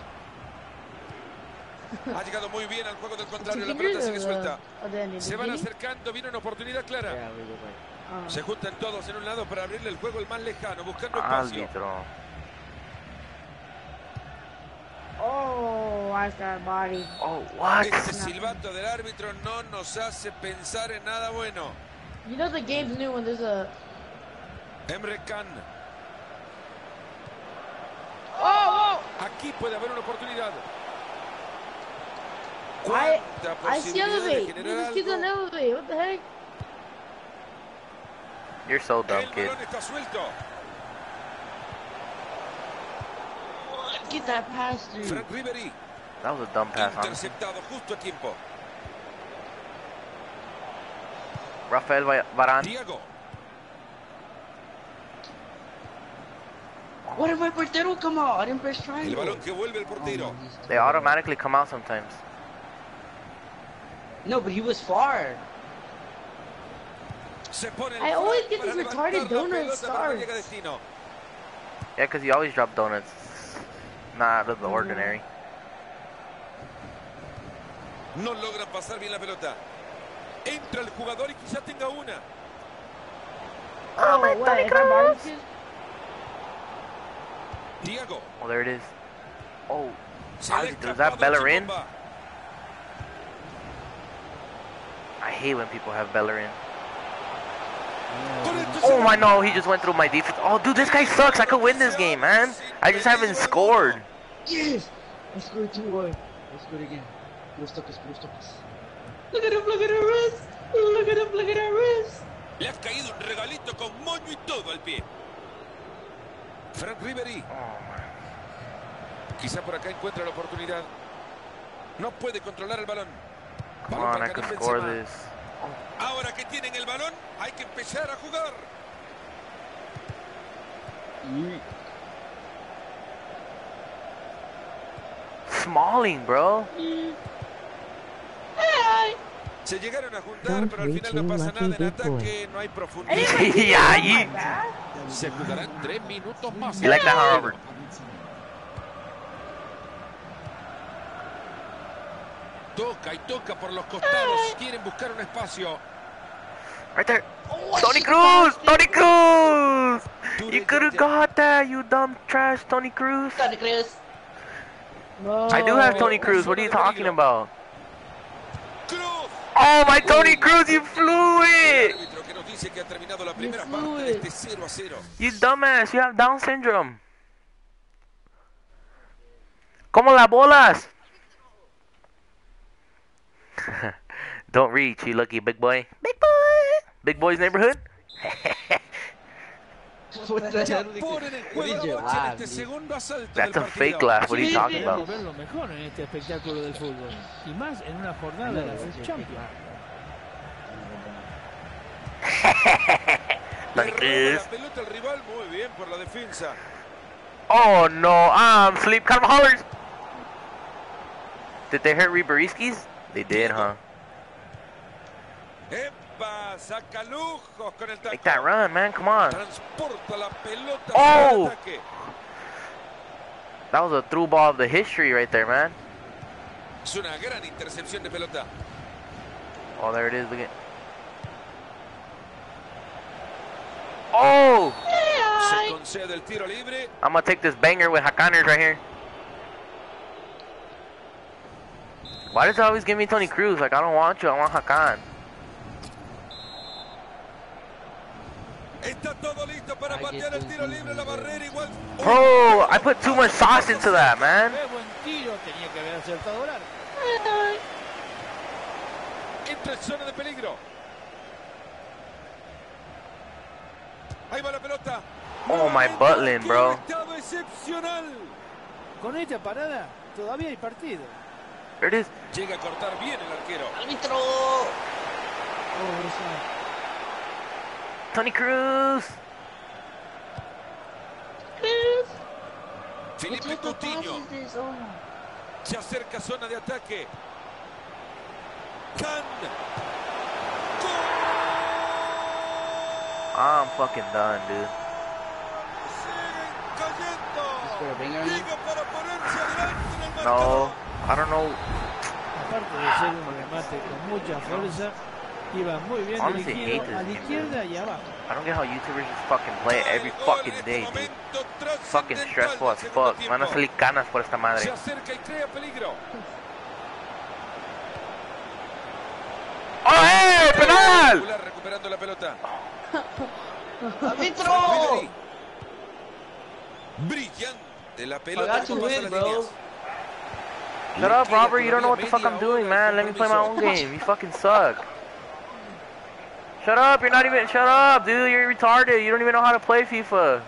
Ha llegado muy bien al juego del Two contrario, la fingers pelota sigue or suelta. the, or the, the Se van beginning? acercando, viene una oportunidad clara. Yeah, we look like. Uh, Se juntan todos en un lado para abrirle el juego el más lejano, buscando espacio. Árbitro. oh, watch that body. Oh, what? Este silbato del árbitro no nos hace pensar en nada bueno. You know the game's new when there's a. Emre Can. Oh, Aquí puede haber una oportunidad. oh! I, ¿Cuánta I see posibilidad de elevate. Dude, generar this kid's on algo? elevate. What the heck? You're so dumb, El kid. balón está suelto. Get that pass through. Frank Ribery. That was a dumb pass, huh? Interceptado justo a tiempo. Rafael Va- Varane. Diego. What if my portero come out? I didn't press El triangle. balón que vuelve el Oh, portero. no, he's- They automatically come out sometimes. No, but he was far. Se pone el I always flag get para these levantar retarded la donut pelota cuando llega a stars. destino. Yeah, because you always drop donuts. Not out of the ordinary. No logran pasar bien la pelota. Entra el jugador y quizás tenga una. Oh, wait, if I barbecue? Diego. Oh, there it is. Oh, Se le ha is that escapado Bellerin? Chipomba. I hate when people have Bellerin. Con esto se Oh va. my no, he just went through my defense. Oh, dude, this guy sucks. I could win this game, man. I just haven't scored. Yes! I scored two one. Let's go again. Puros toques, puros toques. Look at him, look at her wrist! Look at him, look at her wrist! Le ha caído un regalito con moño y todo al pie. Frank Ribery. Quizá por acá encuentra la oportunidad. No puede controlar el balón. Come Balón on, para I can Karim score Benzema. this. Ahora que tienen el balón, hay que empezar a jugar. Smalling, bro. Se llegaron a juntar, pero al final no pasa nada en ataque, no hay profundidad. Yeah, you, Se jugarán tres minutos más. you like that, huh, Robert? Toca y toca por los costados, quieren buscar un espacio. Right there. Tony Cruz! Tony Cruz! You could have got that, you dumb trash, Tony Cruz. Tony Cruz. No. I do have Tony Cruz. What are you talking about? Cruz. Oh, my Tony Cruz, you flew it! Árbitro que nos dice que ha terminado la You primera flew parte de it. este cero a cero. You dumbass, you have Down syndrome. Como las bolas? Don't reach, you lucky big boy. Big boy! Big boy's neighborhood? What the Ya hell? ponen en What juego did you la noche en laugh, este dude? segundo asalto That's del a partido. fake laugh. What are you talking Debemos about? ver lo mejor en este espectáculo del fútbol. Y más en una jornada de la FUT Champions. Le Tony roba Cruz. la pelota al rival, muy bien por la defensa. Oh no, I'm sleep. Kind of hollers. Did they hurt Riberiskis? They did, huh? Epa, saca lujos con el taco. Make that run, man. Come on. Transporta la pelota Oh! al ataque. That was a through ball of the history right there, man. Es una gran intercepción de pelota. Oh, there it is. Look at. Oh! Se concede el tiro libre. I'm gonna take this banger with Hakaners right here. Why does it always give me Tony Cruz? Like, I don't want you, I want Hakan. Está todo listo para patear el tiro libre. La barrera igual. Bro, I put too much sauce into that, man. Qué buen tiro, tenía que haber acertado el arco. Entra en zona de peligro. Ahí va la pelota. Oh, my Butlin, bro. Estado excepcional. Con esta parada, todavía hay partido. There it is. Llega a cortar bien el arquero. Árbitro. Oh, what is that? Tony Cruz. Felipe What type of pass Coutinho is this? Oh. se acerca a zona de ataque. Can. I'm fucking done, dude. Siguen cayendo. Put a banger on you? Llega para ponerse adelante en el No, marcador. I don't know. Aparte de ser un remate con mucha fuerza, iba muy bien Honestly, dirigido hate this a la game, izquierda y abajo. I don't get how YouTubers just fucking play it every Gol fucking en este day, dude. momento Fucking trascendental stressful del as segundo fuck. Me van a tiempo. salir canas por esta Se madre. acerca y crea peligro. ¡Oh, eh! ¡Penal! Recuperando la pelota. Árbitro. Riveri. Brillante la pelota got que to pasa win, las bro. líneas. Shut up, Robert. You don't know what the fuck I'm doing, man. Let me play my own game. You fucking suck. Shut up. You're not even... Shut up, dude. You're retarded. You don't even know how to play FIFA.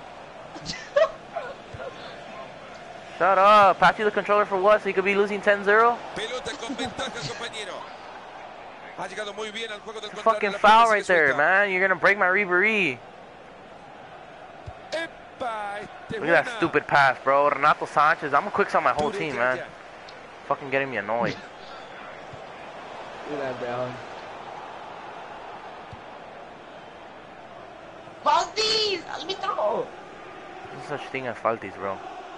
Shut up. Pass you the controller for what? So you could be losing ten zero? Pelota con ventaja, compañero. Ha llegado muy bien al juego del contrario. Fucking La foul pelota right sigue there, suelta. man. You're gonna break my Ribery. Epa, este Look at that buena. stupid pass, bro. Renato Sanchez. I'm gonna quick on my whole Dure team, Traya. man. Fucking getting me annoyed. Look at that, bro. Baldies! Árbitro! There's such thing as falties, bro.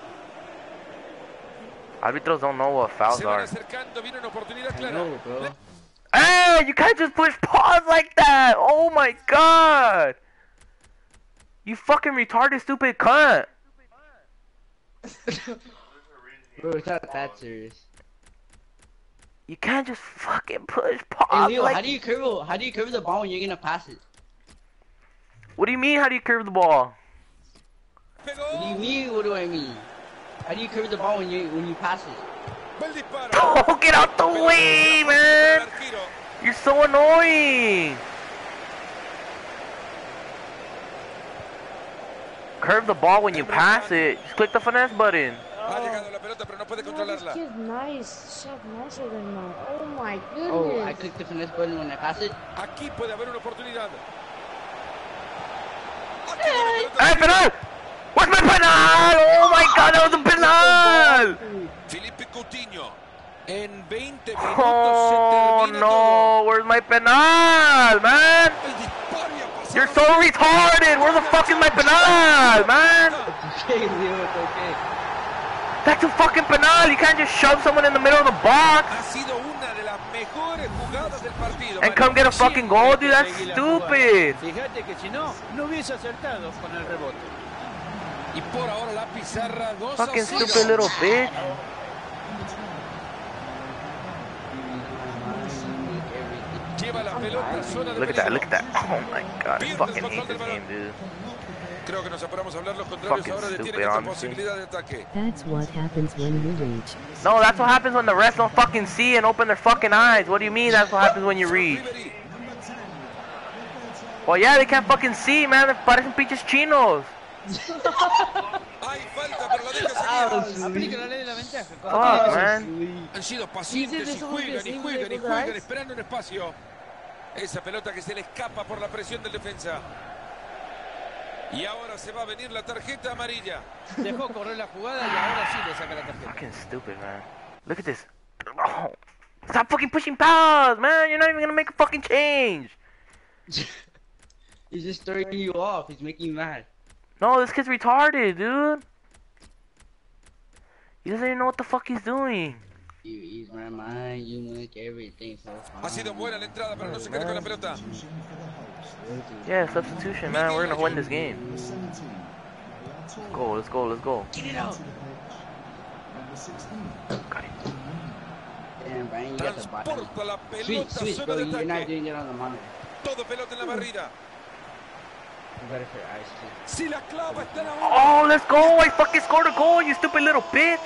Arbitros don't know what fouls Se van are. acercando, viene una oportunidad I clara. know, bro. Hey, you can't just push pause like that. Oh my god. You fucking retarded, stupid cunt. Bro, it's not that serious. You can't just fucking push Hey, pause Leo, like. how do you curve? How do you curve the ball when you're gonna pass it? What do you mean? How do you curve the ball? What do you mean? What do I mean? How do you curve the ball when you when you pass it? Va el disparo. Oh, get out the way, man. You're so annoying. Curve the ball when you pass it. Just click the finesse button. Ha llegado la pelota, pero no puede Oh, this controlarla. kid's nice. Shot nicer than mine. Oh my Oh, I goodness. click the finesse button when I pass it. Aquí puede haber una oportunidad. Hey, penal! Where's my penal? Oh my god, that was a penal! Felipe Coutinho. En veinte minutos Oh se termina todo. no, where's my penal, man? El disparo y ha pasado. You're so retarded! Where the fuck is my penal, man? It's okay, Leo. It's okay. That's a fucking penal! You can't just shove someone in the middle of the box Ha sido una de las mejores jugadas del partido. and come get a fucking goal, dude. That's stupid. Fíjate que si no, no hubiese acertado con el rebote. Y por ahora la pizarra dos a Fucking cero. stupid little bitch. lleva la pelota, zona de Look at that, look peligro. at that. Oh my god, I Pierde el fucking control hate del this balón. game, dude. Creo que nos apuramos a hablar. Los contrarios Fucking ahora detienen stupid, esta honestly. posibilidad de ataque. That's what happens when you reach. No, that's what happens when the refs don't fucking see and open their fucking eyes. What do you mean that's what happens when you read? Ribery. Well, yeah, they can't fucking see, man. They're parecen pinches chinos. Hay falta, pero la deja seguir. Aplica la ley de la ventaja. Fuck, man. Han sido pacientes y Dice, juegan y dice, juegan y dice, juegan dice. esperando un espacio. Esa pelota que se le escapa por la presión del defensa. Y ahora se va a venir la tarjeta amarilla. Dejó correr la jugada y ahora sí le saca la tarjeta. Fucking stupid, man. Look at this. Oh. Stop fucking pushing pals, man. You're not even gonna make a fucking change. He's just throwing you off. He's making you mad. No, this kid's retarded, dude. He doesn't even know what the fuck he's doing. You ease my mind. You make everything so fun. Ha sido buena la entrada, pero no se quede con la pelota. Yeah, substitution, man. We're gonna win this game. Let's go, let's go, let's go. Get it out. Got it. Damn, Brian, you got the body. Transporta la Switch, pelota, switch, zona bro. de You're not ataque. doing it on the monitor. Todo pelota en la barrida. You better for your eyes too. Si la clava está en la Oh, let's go! I fucking scored a goal, you stupid little bitch!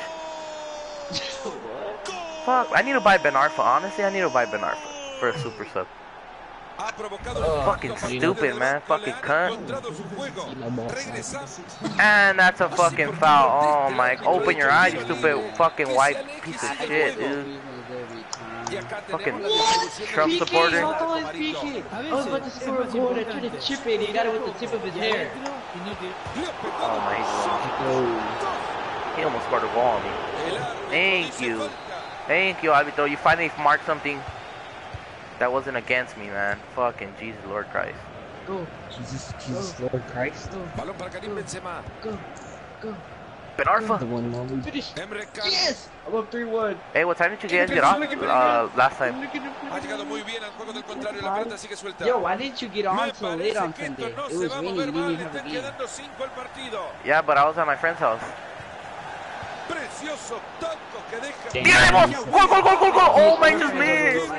Fuck, I need to buy Ben Arfa. Honestly, I need to buy Ben Arfa for a super sub. Ha provocado Oh, un fucking impacto stupid, bastante man. relevante. Fucking Le han cunt. encontrado su juego. Regresamos. And that's a fucking foul. Oh my, open your eyes, you stupid fucking white piece of shit, dude. Y acá Fucking tenemos la evolución Trump del supporter. How tall is P K? I was about to score a goal and I tried to chip it. He got it with the tip of his hair. Inútil. Oh my god. He almost scored a goal on me. Thank you. Thank you, Abito. You finally marked something that wasn't against me, man. Fucking Jesus, Lord Christ. Go, Jesus, Jesus, Lord Christ. go, Balón para Karim Benzema. go, go. Ben Arfa. The one and only. Finish. Emre Can. Yes! I'm up three one. Hey, what time did you guys get off uh, last time? Ha llegado muy bien al juego del contrario. La pelota sigue suelta. Yo, why didn't you get on Me so late parece on que esto Sunday? no It se was va a raining. mover You mal. didn't Le have a están game. quedando cinco al partido. Yeah, but I was at my friend's house. Precioso taco que deja. ¡Tiremos! ¡Gol, gol, gol, gol, gol! Oh my, just missed!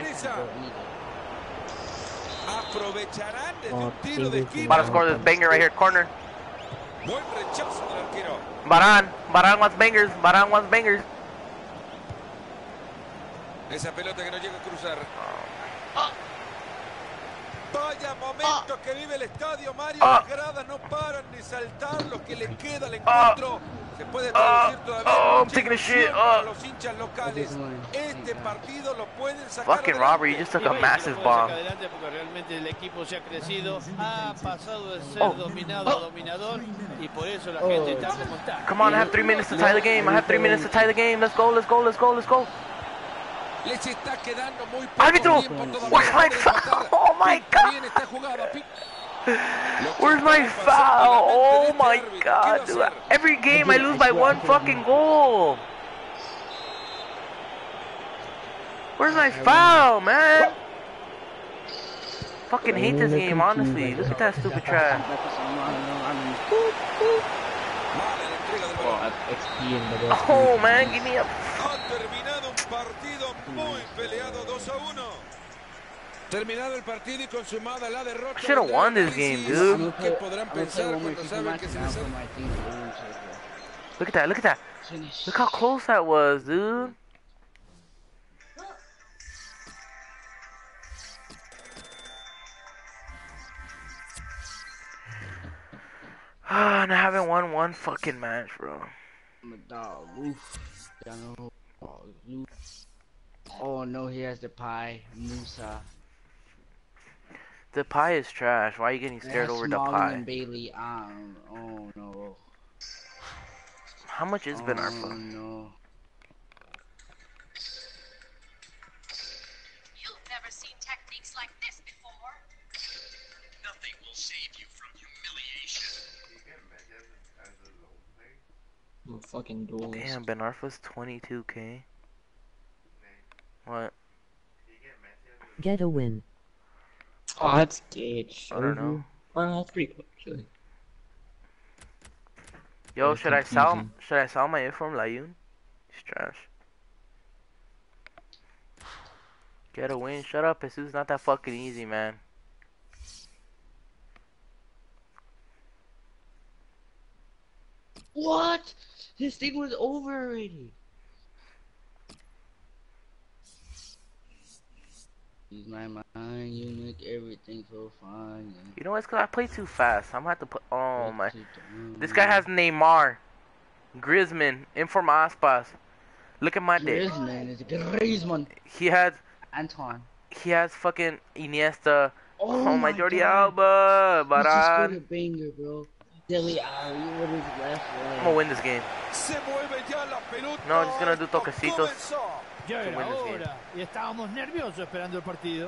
Aprovecharán desde un tiro de esquina. About to score this banger right here, corner. Buen rechazo del arquero. Baran, Baran wants bangers, Baran wants bangers. Esa pelota que no llega a cruzar. Vaya momento que vive el estadio, Mario. Ah. Las gradas no paran ni saltar. Lo que le queda al Ah. encuentro se puede Ah. traducir todavía Oh, en I'm mucha taking a shit. ilusión Ah. para los hinchas locales. Este partido lo pueden sacar Fucking adelante. Robert, you just took Y a bueno, massive lo puedo sacar bomb. adelante porque realmente el equipo se ha crecido, ha pasado de ser Oh. dominado a dominador y por eso la gente está como está. Come on, I have three minutes to tie the game. I have three minutes to tie the game. Let's go, let's go, let's go, let's go. Les está quedando muy poco Árbitro, tiempo todavía where's my para foul? empatar. Oh my Pinta God. bien esta jugada. Pin- Lo que Where's my está pasando en la foul? mente de Oh este my árbitro. god, ¿Qué dude. va a hacer? Every game I lose by one fucking goal. Where's my foul, man? Fucking hate this game, honestly. Look at that stupid trash. Mala la entrega del balón. X P in the West. Oh man, give me a. Ha terminado un partido muy peleado, dos a uno. Terminado el partido y consumada la derrota. I should've won this game, dude. ¿Qué podrán pensar cuando saben que se les ha... Look at that, look at that. Finish. Look how close that was, dude. And I haven't won one fucking match, bro. I'm a dog. Oof. Y'all know. Oh, Lu- oh no, he has the pie. Musa. The pie is trash. Why are you getting scared over the Smalling pie? and Bailey. Um. Oh no. How much is Ben Oh Arfa? no. You've never seen techniques like this before. Nothing will save you from humiliation. I'm a fucking duelist. Damn, Ben Arfa's twenty-two K. What? Get a win. Oh, that's gauge. I don't know. Well, that's pretty cool, actually. Yo, Yeah, should I sell? confusing. Should I sell my inform Layun? He's trash. Get a win. Shut up, Jesus. It's not that fucking easy, man. What? This thing was over already. Use my mind, you make everything so fine. You know what? It's because I play too fast. I'm gonna have to put. Oh my. This guy has Neymar, Griezmann, Inform Aspas. Look at my dick. Griezmann is Griezmann. He has. Antoine. He has fucking Iniesta. Oh, Oh my my Jordi God. Alba. He just scored a Baran. banger, bro. Deli Ali with his left leg. I'm gonna win this game. Se mueve ya la pelota. No, just gonna do toquecitos. Comenzó. Ya To era win this game. hora. Y estábamos nerviosos esperando el partido.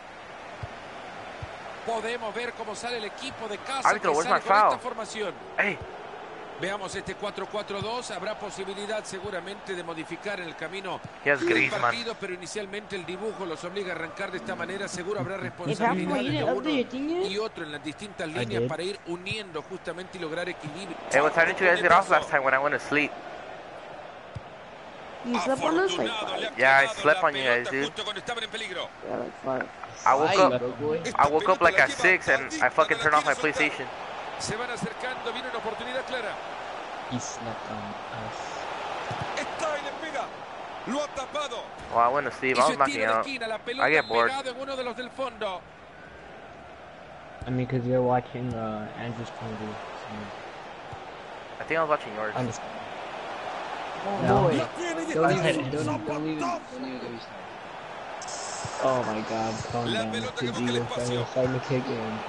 Podemos ver cómo sale el equipo de casa Árbitro, que where's sale my con esta foul? formación. Hey. Veamos este cuatro cuatro dos. Habrá posibilidad seguramente de modificar en el camino He has del Griezmann. partido, pero inicialmente el dibujo los obliga a arrancar de esta manera. Seguro habrá If responsabilidad I'm de reading uno up your thing yet? y otro en las distintas líneas para ir uniendo justamente y lograr equilibrio. Hey, what time did you guys get off last time when I went to sleep? You slept on us like Afortunado, le ha five. Yeah, I quedado slept la on you guys, pelota dude. justo cuando estaban en peligro. Yeah, like five. I woke Ay, up. bro, boy. I woke up like at six and I fucking turned off my PlayStation. Se van acercando, viene una oportunidad clara. He slept on us. Está y le pega. Lo ha tapado. Well, I went to sleep. I Hizo was knocking estilo de out. esquina, la I pelota get bored. pegado en uno de los del fondo. I mean, because you're watching uh, Andrew's T V. I think I was watching yours. So I'm just. Oh, No. boy. La tiene y Don't está. even, don't, don't even, don't even get me started. Oh my God, calm La down. pelota T que busca V el was starting, espacio. starting to kick in.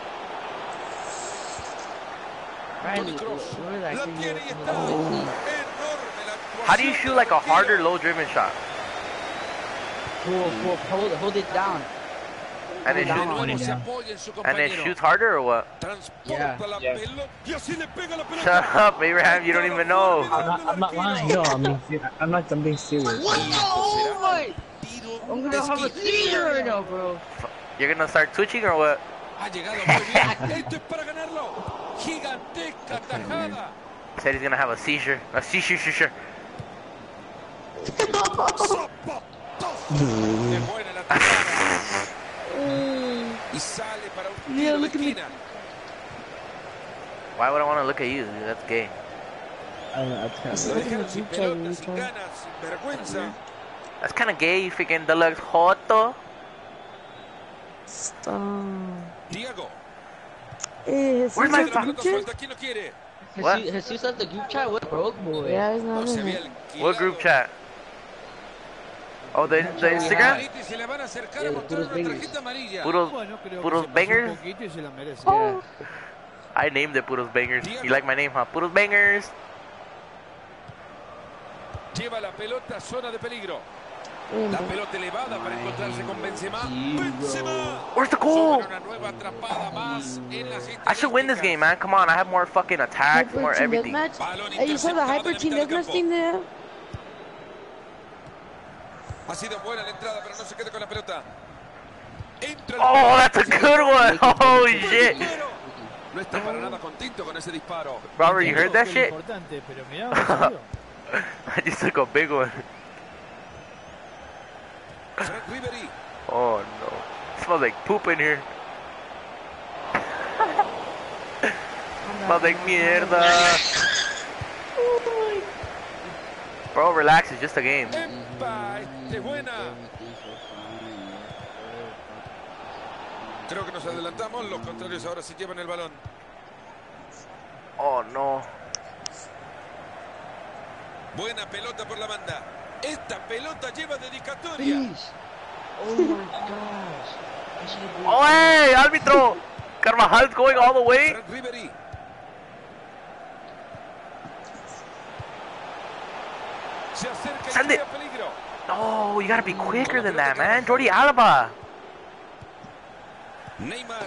Riley, Toni Kroos. what did I La give you? tiene y está. Oh, Enorme la actuación. How do you shoot like a harder low driven shot? Pull, pull, hold, hold it down. And it De shoots, nuevo se Yeah. apoya en su and it compañero. shoots harder or what? Yeah. Transporta la Yeah. pelota y así le pega la pelota. Shut up, Abraham. You don't even know. I'm not, I'm not lying. No, I mean, se- I'm not. I'm being serious. What? Oh my! Tiro I'm gonna have a seizure right now, bro. You're gonna start twitching or what? Ha llegado muy bien. Esto es para ganarlo. Gigantesca tajada. Said he's gonna have a seizure. A seizure, seizure. Zapatazo. De buena la tajada. Y sale para un Yeah, tiro de look at me. esquina. Why would I want to look at you? Dude? That's gay. I don't know. It's kind Lo of. dejaron sin pelota, sin ganas, sin vergüenza. That's kind of gay, you freaking deluxe joto. Stop. Diego. Eh, Where's my La Jesus, fa- pelota Jesus. suelta. ¿Quién lo quiere? What? Jesus, Jesus left the group chat with broke boy. Yeah, he's No not se in había it. alquilado. What group chat? Oh, the, the Instagram? Y se le van a acercar a Yeah, mostrar puros una bangers. tarjeta amarilla. Puros, Bueno, creo puros que se pasó un bangers? poquito y se la merece. Oh, I named it Puros Bangers. You like my name, huh? Puros Bangers. Lleva la pelota a zona de peligro. wait, La bro. pelota elevada para encontrarse con Benzema. Benzema. Where's the goal? Sobre una nueva atrapada más en las I should win this game, man. Come on, I have more fucking attacks, more Hyper Team everything. Deathmatch? Balón Hey, you saw the interceptado Hyper en la Team mitad del Deathmatch campo. thing there? Ha sido buena la entrada, pero no se queda con la pelota. Entra el- Oh, that's a good one. Holy shit. No está para nada contento con ese disparo. Robert, you heard that Fue lo shit? importante, pero mirá dónde salió. I just took a big one. Frank Ribery. Oh no. Smells like poop in here. Smells like mierda. Bro, relax, it's just a game. Epa, este es buena. Creo que nos adelantamos, los contrarios ahora se llevan el balón. Oh no. Buena pelota por la banda. Esta pelota lleva dedicatoria. Please. Oh my gosh. I should have Oh, hey, árbitro. Carvajal's going all the way. Frank Ribery. Se acerca y Send crea it. peligro. Oh, you gotta be quicker than that, man. Jordi Alba. Neymar.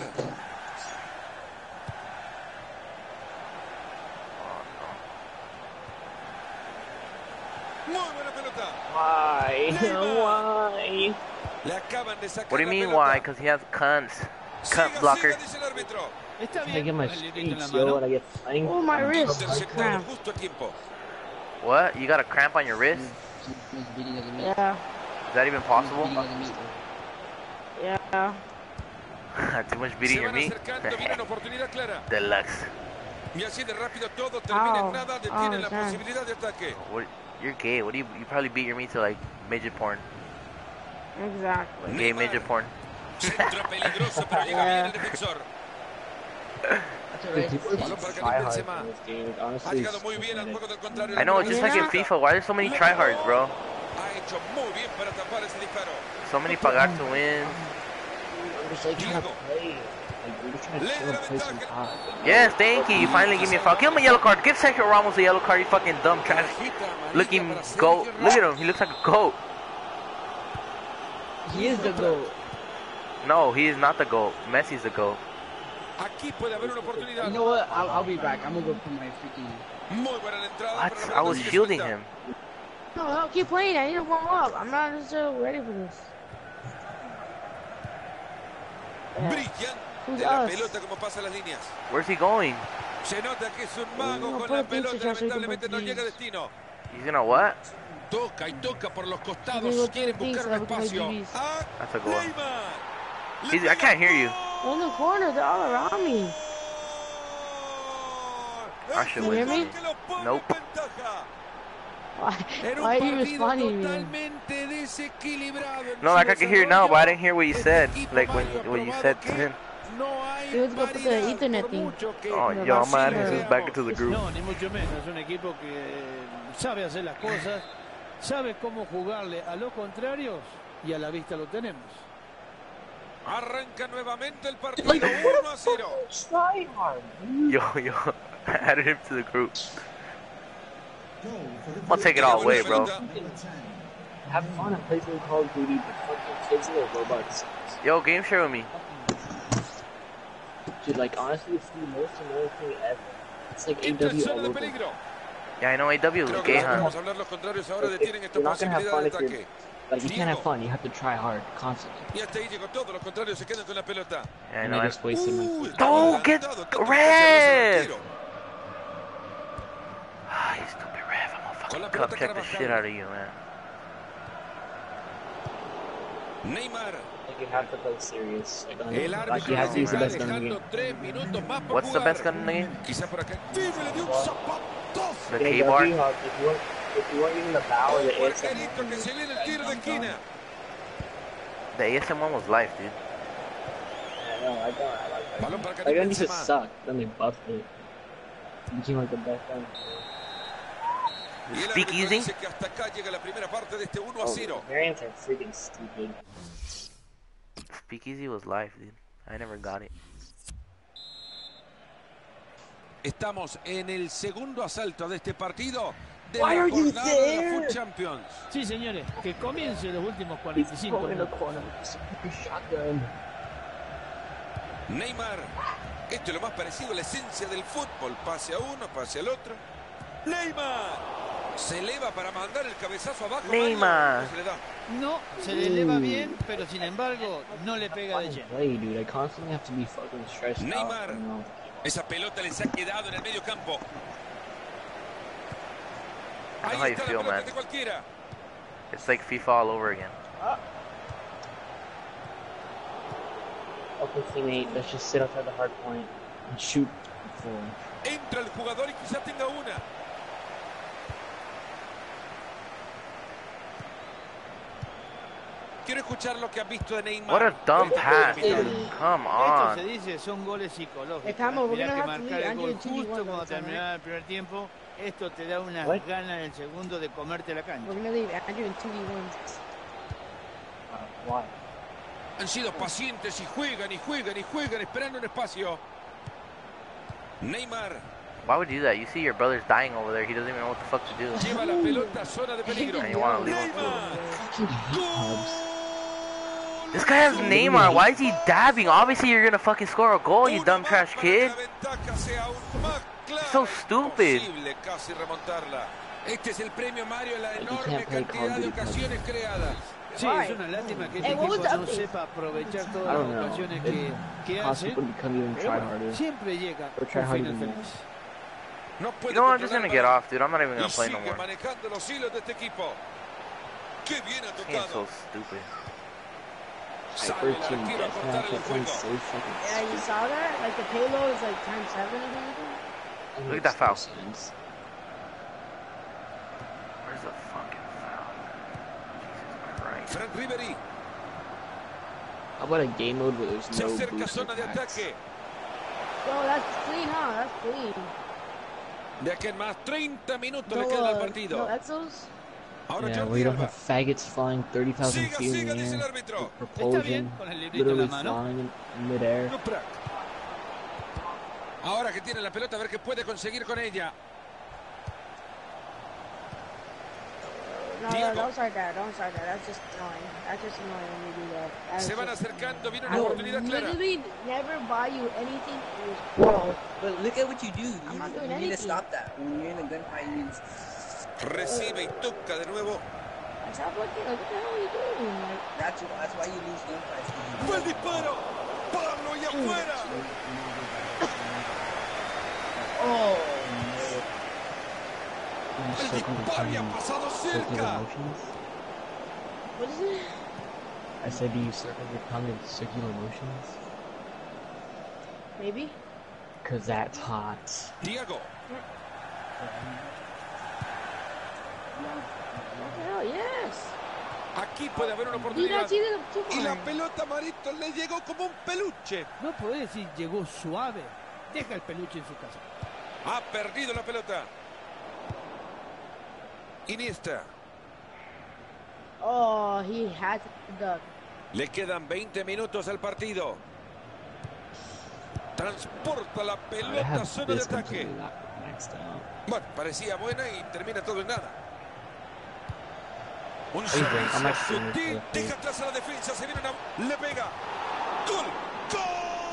Muy buena pelota. Why? Neymar. Why? Le acaban de sacar What do you la mean, pelota. why? Because he has cunts. Cunt Siga, blocker. siga, dice el árbitro. Está I bien. get my el dedito en la streaks, yo, mano. when I get flanked. Oh, my wrist. Interceptado Cramp. justo a tiempo. What? You got a cramp on your wrist? He's beating us in the- Yeah. Is that even possible? Yeah. Too much beating your meat? Deluxe. Y así de rápido todo termina en nada, detiene oh, la damn. posibilidad de ataque. What, you're gay. What do you? You probably beat your meat to like midget porn. Exactly. Gay midget porn. Centro peligroso, pero llega bien el defensor. Balón para Karim Benzema. Ha llegado muy bien al juego del contrario. I know, it's just like in FIFA. Why are there so many tryhards, bro? Ha hecho muy bien para tapar ese disparo. So many pagar to win. I'm just like trying to play. Like, we're just trying to chill and play some C O D. Yes, thank you. You finally give me a foul. Give him a yellow card. Give Sergio Ramos a yellow card. You fucking dumb trash. Looking goat. Look at him. He looks like a goat. He is the GOAT. No, he is not the goat. Messi's the goat. Aquí puede haber una oportunidad. You know what? I'll, I'll be back. I'm gonna go put my freaking. Muy buena la entrada. What? I was shielding him. No, no, keep playing. I need to warm up. I'm not necessarily ready for this. Brillante la pelota como pasa las líneas. Where's he going? Se nota que es un mago con la pelota. Lamentablemente no llega a destino. He's gonna what? Toca y toca por los costados. Quieren buscar un espacio. That's a goal. He's, I can't hear you. In the corner, they're all around me. I should You hear win. me? Nope. Why, why are you responding to me? No, like I can hear you now, but I didn't hear what you said. Like when when you said to him. You have to go put the Ethernet thing. Oh, yo, I'm adding Jesus back into the group. No, ni mucho menos. Es un equipo que sabe hacer las cosas, sabe cómo jugarle a los contrarios y a la vista lo tenemos. Arranca nuevamente el partido uno a cero. Yo, yo, I added him to the group. I'll take it all away, bro. Have fun and play some Call of Duty, but fucking kids in Roblox. Yo, game share with me. Dude, like, honestly, it's the most annoying thing ever. It's like A W all over. Yeah, I know A W is gay, huh? You're not gonna have fun if you're... Like, you can't have fun, you have to try hard, constantly. Yeah, I know. I just wasted my... Don't get Rev! Ah, you stupid Rev. I'm gonna fucking cup check the shit out of you, man. Neymar. Like, you have to play serious. Like, on, like you have to use the best gun in the game. What's the best gun in the game? The Yeah, K-bar? If you want, if you want using the bow or the A S M one, The A S M one was life, dude. I know, I don't, I like that. That gun used to suck, then they buffed it. It became like the best gun. Speakeasy? Oh, variants are freaking stupid. Speakeasy was life, dude. I never got it. Estamos en el segundo asalto de este partido de Why la are you jornada de la there? Foot Champions. Sí, señores, que comience los últimos cuarenta y cinco minutos. Neymar, esto es lo más parecido a la esencia del fútbol. Pase a uno, pase al otro. Neymar se eleva para mandar el cabezazo abajo. Neymar. No se le da. No, se le eleva bien, pero sin embargo no le pega de lleno. Play, dude. I constantly have to be fucking stressed Neymar. out. You know? Esa pelota les ha quedado en el medio campo. I know how Ahí you está feel, la pelota man. de cualquiera. It's like FIFA all over again. Okay, teammate, let's just sit outside the hard point and shoot for. Entra el jugador y quizá tenga una. Quiero escuchar lo que han visto de Neymar. What a dumb pass, dude. Come Esto se on. dice, son goles psicológicos. Estamos, we're Mirá gonna que have to marcar leave. el I'm gol doing two v one justo cuando by the time, terminaba el primer tiempo, esto te da unas What? ganas en el segundo de comerte la cancha. We're gonna leave Andrew in two v ones. Uh, why? Han sido pacientes y juegan y juegan y juegan esperando un espacio. Neymar Why would you do that? You see your brother's dying over there. He doesn't even know what the fuck to do. lleva la pelota a zona de peligro. And you want to leave him. Neymar. This guy has Neymar. Why is he dabbing? Obviously, you're gonna fucking score a goal, you dumb trash kid. So stupid. Casi remontarla. Este es el premio Mario en la You enorme can't play Call cantidad of de Duty. ocasiones creadas. Sí, es una lástima que este Hey, what was equipo the no update? sepa aprovechar I todas don't las know. ocasiones que, que It causes hace. people to become even Pero try bueno, harder. siempre llega Or try un harder final than feliz. No You puede know what? I'm just controlar gonna get más. off, dude. I'm not even Y gonna play no sigue more. manejando los hilos de este equipo. ¡Qué bien ha This game's tocado! so stupid. Sale el thirteen arquero a cortar deathmatch, el that juego. sounds so fucking Yeah, you stupid. saw that? Like the payload is like times seven or something. That Look at makes that foul. no sense. Where's the fucking foul? Jesus Christ. Frank Ribery How about a game mode where there's se no acerca booster zona de packs? ataque. Yo, that's clean, huh? That's clean. De aquí en más treinta minutos No, le queda al uh, partido. no Exos? Ahora Yeah, Jordi we don't Alba. have faggots flying thirty thousand Siga, feet in siga, the dice el air. árbitro. Está bien, Propulsion, con el librito en la literally mano. flying in, in midair. Luprak. Ahora que tiene la pelota, a ver qué puede conseguir con ella. No, Diego. no, don't start that. Don't start that. That's just annoying. That's just annoying when you do that. That's Se van just acercando, viene I una will oportunidad clara. literally never buy you anything in this world. But look at what you do. You, I'm not doing you need to anything. stop that. When you're in a gunfight, you need to... Recibe y toca de nuevo. Stop looking. Like, what the hell are you doing? Like, That's, that's why you lose gunfights. ¡Fue el disparo! ¡Pablo y afuera! Oh, El disparo y ha pasado cerca. what is it? I said, do you circle your tongue in circular motions? Maybe. Cause that's hot. Diego. What the hell? Yes. Aquí puede haber una Do you oportunidad. not see the Y la two pelota Marito le llegó como un peluche. No podés decir llegó suave. Deja el peluche en su casa. Ha perdido la pelota. Iniesta. Oh, he had to duck. Le quedan veinte minutos al partido. Transporta la I pelota a have zona de this ataque. completely locked- maxed out. Bueno, parecía buena y termina todo en nada. Un Oye, servicio I'm sutil. actually- Deja atrás a la defensa. Se viene una... Le pega. ¡Gol! ¡Gol!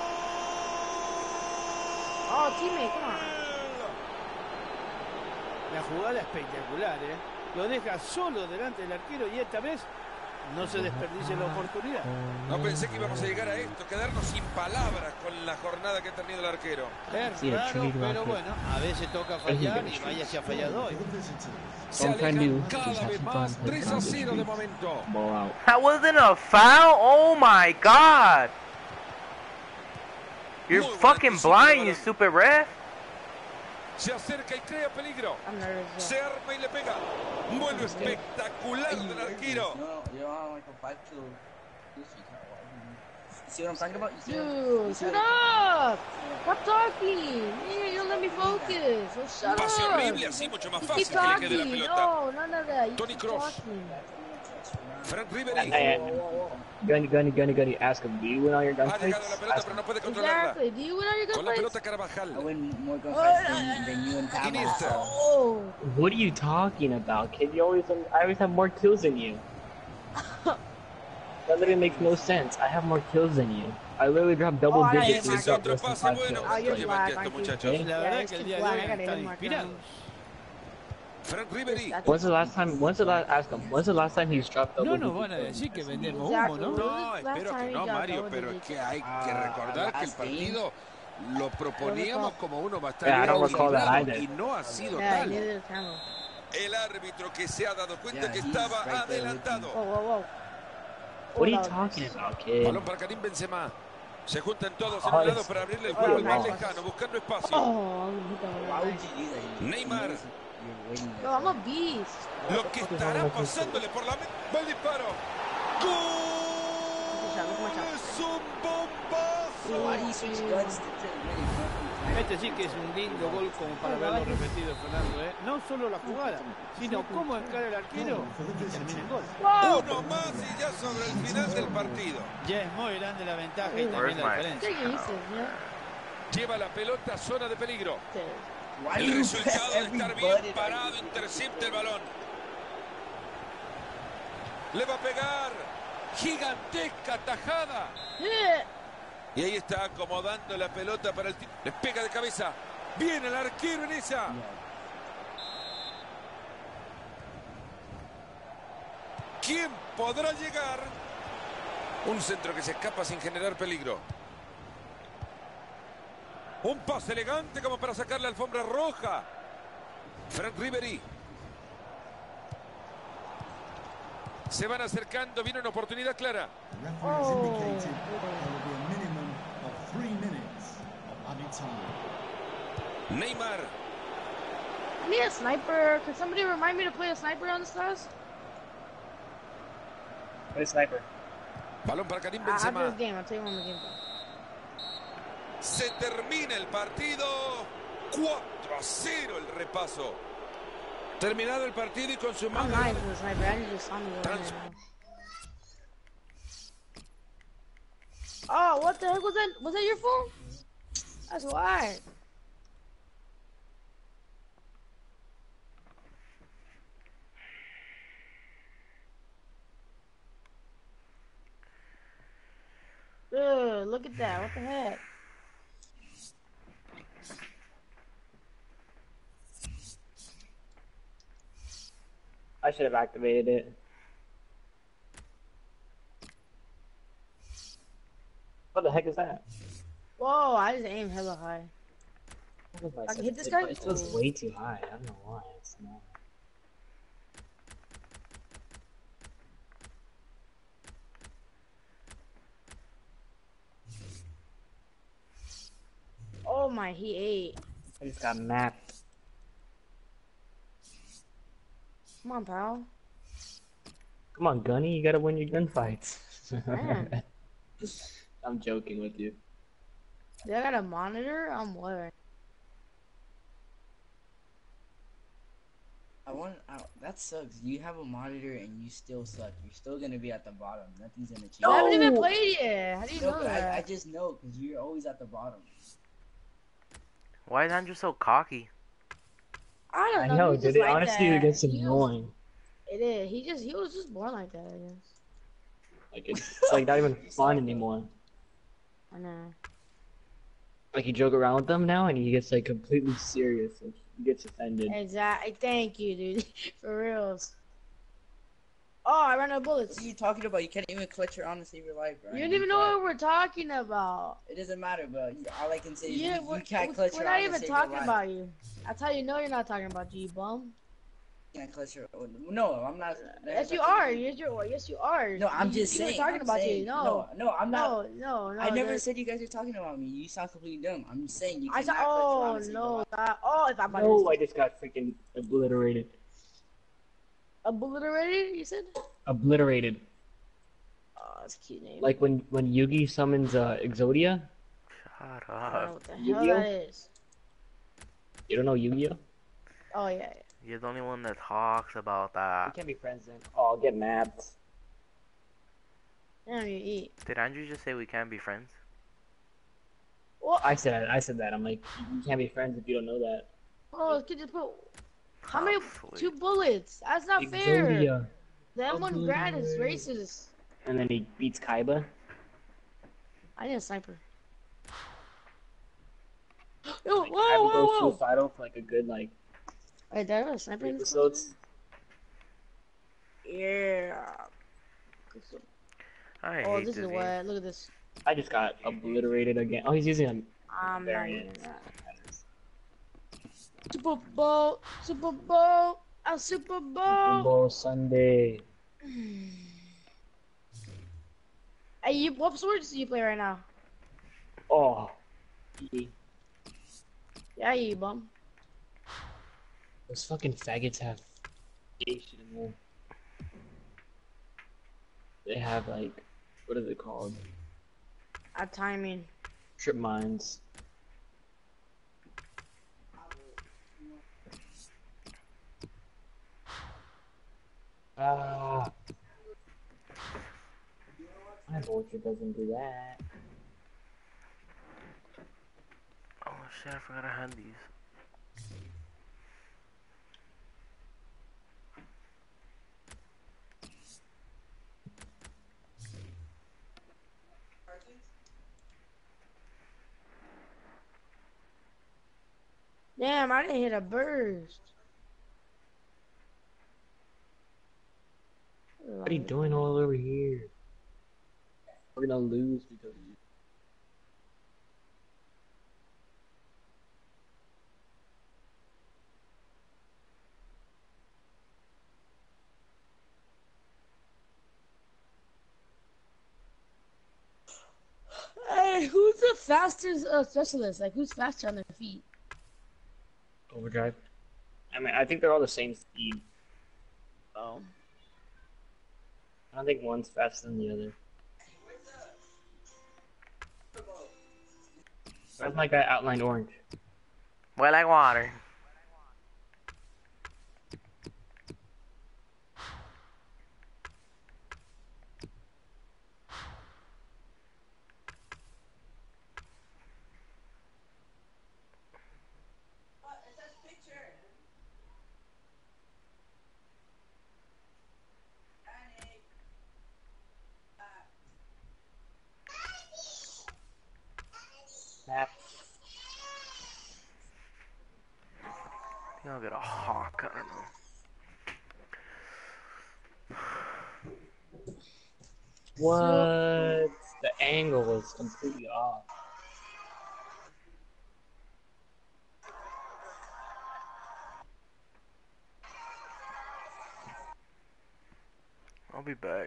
Oh, teammate, come on. La jugada espectacular, ¿eh? Lo deja solo delante del arquero y esta vez no se desperdicie la oportunidad. No pensé que íbamos a llegar a esto, quedarnos sin palabras con la jornada que ha tenido el arquero. Es Sí, el raro, Trinity pero Rocket. bueno, a veces toca fallar y vaya si ha fallado hoy. Se Don't try to alejan do- cada just have vez some más. fun, tres a play cero de some momento. Ball out. That wasn't a foul? Oh my god! You're Muy buen fucking anticipo de blind, you balón. stupid ref. Se acerca y crea peligro. I'm nervous. though. Se arma y le pega. Un vuelo espectacular del arquero. No, you're on like a five kilo. You see what I'm talking about? You see what, Dude, you see shut what- up! Stop talking! Nigga, you don't let me focus. So shut Pase up! horrible, así mucho más You fácil keep que le quede la talking. pelota. No, none of that. You Toni keep Kroos. talking. Frank Ribery. Hey, Gunny, Gunny, Gunny, Gunny, ask him, do you win all your Ha llegado la gunfights? pelota, Ask pero him. no puede controlarla. Exactly. Do you win all your Con la gunfights? pelota Carvajal. I win more gunfights than, than you and Pablo. Iniesta. Oh. What are you talking about, kid? You always, I always have more kills than you. That literally makes no sense. I have more kills than you. I literally drop double Oh, I digits gotta and Ese es drop otro less than pase five bueno. kills. Oh, you're Oye, black, Matias, aren't you? muchachos. Okay. La Yeah, verdad it's que el too día de black. hoy I gotta están hit him more inspirados. down. Frank Ribery. When's the last time? When's the last? Ask him. When's the last time he's dropped double No nos digits? van a decir que vendemos Exactly. humo, ¿no? No, Last espero time que he no, got Mario, double pero es digits. que hay que Ah, recordar que el last game. partido lo proponíamos como uno bastante Yeah, I don't recall that equilibrado either. y no ha sido Yeah, tal. neither is Cameron. El árbitro que se ha dado cuenta Yeah, que he's estaba right there with adelantado. Whoa, whoa, whoa. What are you Hold on. talking about, kid? Balón para Karim Benzema. Se juntan todos en Oh, un lado it's- para abrirle el oh, juego al nice. más lejano, buscando espacio. Oh, I'm gonna hit that Why one. would Nice. you do that? You- Neymar. you know you're waiting Yo, I'm a beast. Lo que estará pasándole por la mente. Va el disparo. Look at my ¡Gol! shot. ¡Es un So bombazo! why do you switch guns to to really fucking Este sí que es un lindo gol como para verlo repetido, Fernando, ¿eh? No solo la jugada, sino cómo encara el arquero y termina el gol. Uno más y ya sobre el final del partido. Ya es muy grande la ventaja y Where's también la my- diferencia. Take it easy, man. Lleva la pelota a zona de peligro. Why do El you resultado press de every estar bien button? parado intercepta el balón. Le va a pegar. Gigantesca tajada. Yeah. Y ahí está acomodando la pelota para el tiro. Le pega de cabeza. Viene el arquero en esa. ¿Quién podrá llegar? Un centro que se escapa sin generar peligro. Un pase elegante como para sacar la alfombra roja. Frank Ribery. Se van acercando, viene una oportunidad clara. Oh. Neymar. I need a sniper. Can somebody remind me to play a sniper on this class? Play sniper. Balón para Karim Uh, after Benzema. this game, I'll tell you when the game's done. Se termina el partido. cuatro a cero el repaso. Terminado el partido y consumado. I'm not even a sniper. I need to saw me go in Trans- there now. Oh, what the heck was that? Was that your phone? That's why. Ugh, look at that. What the heck? I should have activated it. What the heck is that? Whoa, I just aimed hella high. I can hit this guy? It feels way too high. I don't know why. It's not. Oh my, he ate. I just got mapped. Come on, pal. Come on, Gunny, you gotta win your gunfights. Man. I'm joking with you. Dude, I got a monitor? I'm what? I want. I, that sucks. You have a monitor and you still suck. You're still gonna be at the bottom. Nothing's gonna change. I haven't even played yet. How do you No, know but that? I, I just know because you're always at the bottom. Why is Andrew so cocky? I don't I know. know, he's dude. just It like honestly that. gets He was- annoying. It is. He just he was just born like that, I guess. Like it's, it's like not even fun anymore. I know. Like you joke around with them now, and he gets like completely serious. Like he gets offended. Exactly. Thank you, dude. For reals. Oh, I ran out of bullets. What are you talking about? You can't even clutch your on to save your life, bro. You don't even know what we're talking about. It doesn't matter, bro. All I can say is Yeah, you, we're, you can't we're- clutch we're your not on to even save talking your life. about you. That's how you know you're not talking about you, bum. You can't clutch your. No, I'm not. Yes, you are. Yes, you are. Yes, you are. No, I'm You- just you were saying. talking I'm about saying, you. No. no, no, I'm not. No, no, no. I never there's- said you guys are talking about me. You sound completely dumb. I'm just saying you I cannot said, clutch your oh on to save your no, life. God. Oh, if I'm No, I just got freaking obliterated. obliterated, you said? Obliterated. Oh, that's a cute name. Like when when Yugi summons uh, Exodia. Shut I don't know up. what the hell Yu-Gi-Oh? that is. You don't know Yu-Gi-Oh? Oh yeah. yeah. You're the only one that talks about We that. can't be friends then. Oh, I'll get mapped. Damn, you eat. Did Andrew just say we can't be friends? What? I said I said that. I'm like, you can't be friends if you don't know that. Oh, this kid just put. How many? Oh, sweet. Two bullets. That's not fair. Exodia. The M one grad is racist. And then he beats Kaiba. I need a sniper. Yo, whoa, Kaiba whoa, goes whoa! suicidal for like a good like Wait, did I have a sniper three in this episodes. Yeah. I Oh, hate this this is game. what. Look at this. I just got obliterated again. Oh, he's using a I'm not variant. using that. Super Bowl, Super Bowl, a Super Super Bowl. Bowl Sunday. Hey, you, what sports do you play right now? Oh. E. Yeah, you bum. Those fucking faggots have gay shit in there. They have like, what is it called? A timing. Trip mines. Ah. My vulture doesn't do that. Oh shit, I forgot I had these. Damn, I didn't hit a burst. What are you doing all over here? We're gonna lose because of you. And who's the fastest uh, specialist? Like, who's faster on their feet? Overdrive. I mean, I think they're all the same speed. Oh. I don't think one's faster than the other. That's my guy outlined orange. Well, like water. Snap. I think I'll get a hawk. I don't know. What? The angle was completely off. I'll be back.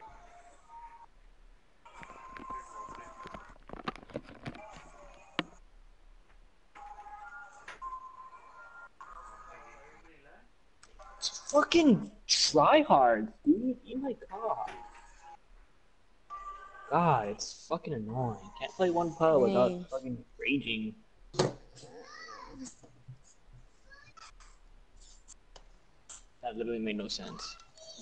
Fucking try hard, dude. Oh my god. God, it's fucking annoying. Can't play one pub without Dang. fucking raging. That literally made no sense.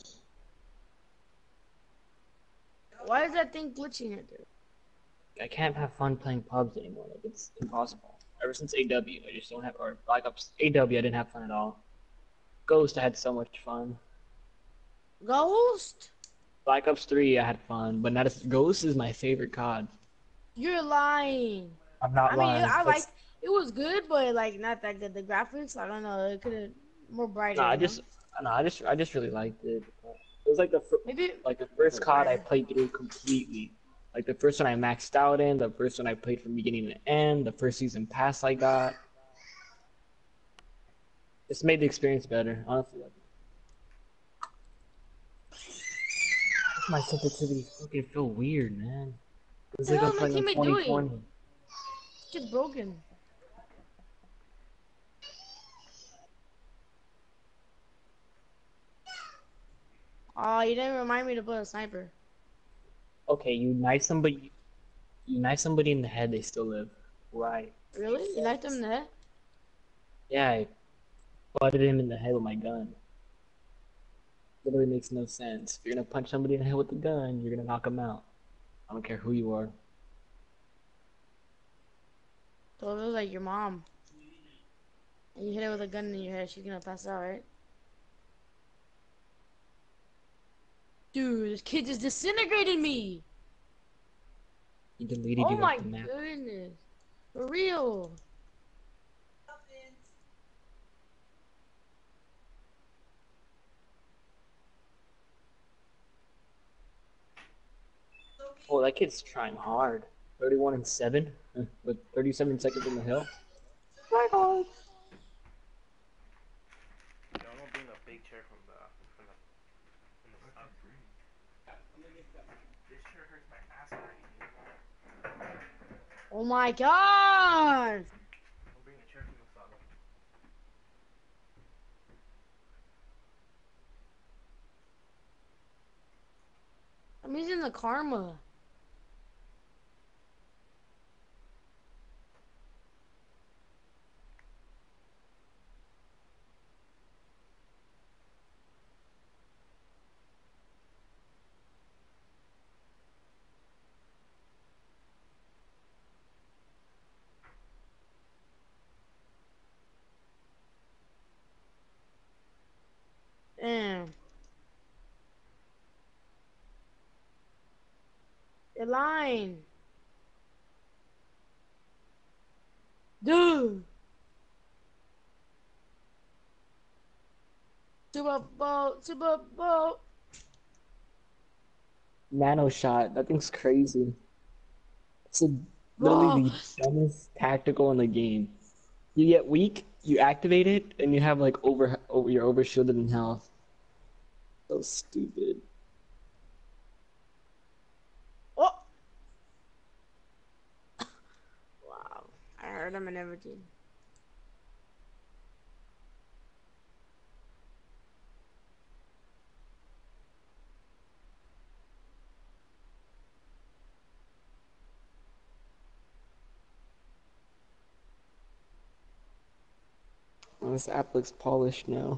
Why is that thing glitching it, dude? I can't have fun playing pubs anymore. Like, it's impossible. Ever since A W, I just don't have, or Black Ops A W, I didn't have fun at all. Ghost, I had so much fun. Ghost? Black Ops three, I had fun, but not as Ghost is my favorite C O D. You're lying. I'm not I mean, lying. I It's- like it was good, but like not that good. The graphics, I don't know, it could have more brighter. Nah, I you know? just, no, I just, I just really liked it. It was like the, fir- maybe like the first C O D I played through completely. Like the first one I maxed out in, the first one I played from beginning to end, the first season pass I got. It's made the experience better, honestly. My sensitivity fucking feel weird, man. It's What like the I'm hell is my playing in teammate twenty twenty. doing? It's broken. Oh, you didn't remind me to put a sniper. Okay, you knife somebody, you knife somebody in the head, they still live. Right. Really? You knifed him in the head? Yeah, I butted him in the head with my gun. Literally makes no sense. If you're gonna punch somebody in the head with a gun, you're gonna knock them out. I don't care who you are. So if it was like your mom, and you hit her with a gun in your head, she's gonna pass out, right? Dude, this kid just disintegrated me! He deleted Oh you my off the map. goodness. For real. Oh, that kid's trying hard. thirty-one and seven with thirty-seven seconds in the hill. Try hard. I'm gonna bring a big chair from the from the from the top. This chair hurts my ass already. Oh my god! I'll bring a chair from the top. I'm using the karma. Damn. You're lying. Dude. Super Bowl, Super Bowl. Nano shot. That thing's crazy. It's a, literally Bro. the dumbest tactical in the game. You get weak, you activate it, and you have like over, over you're over shielded in health. So stupid. Oh. them and everything. This app looks polished now.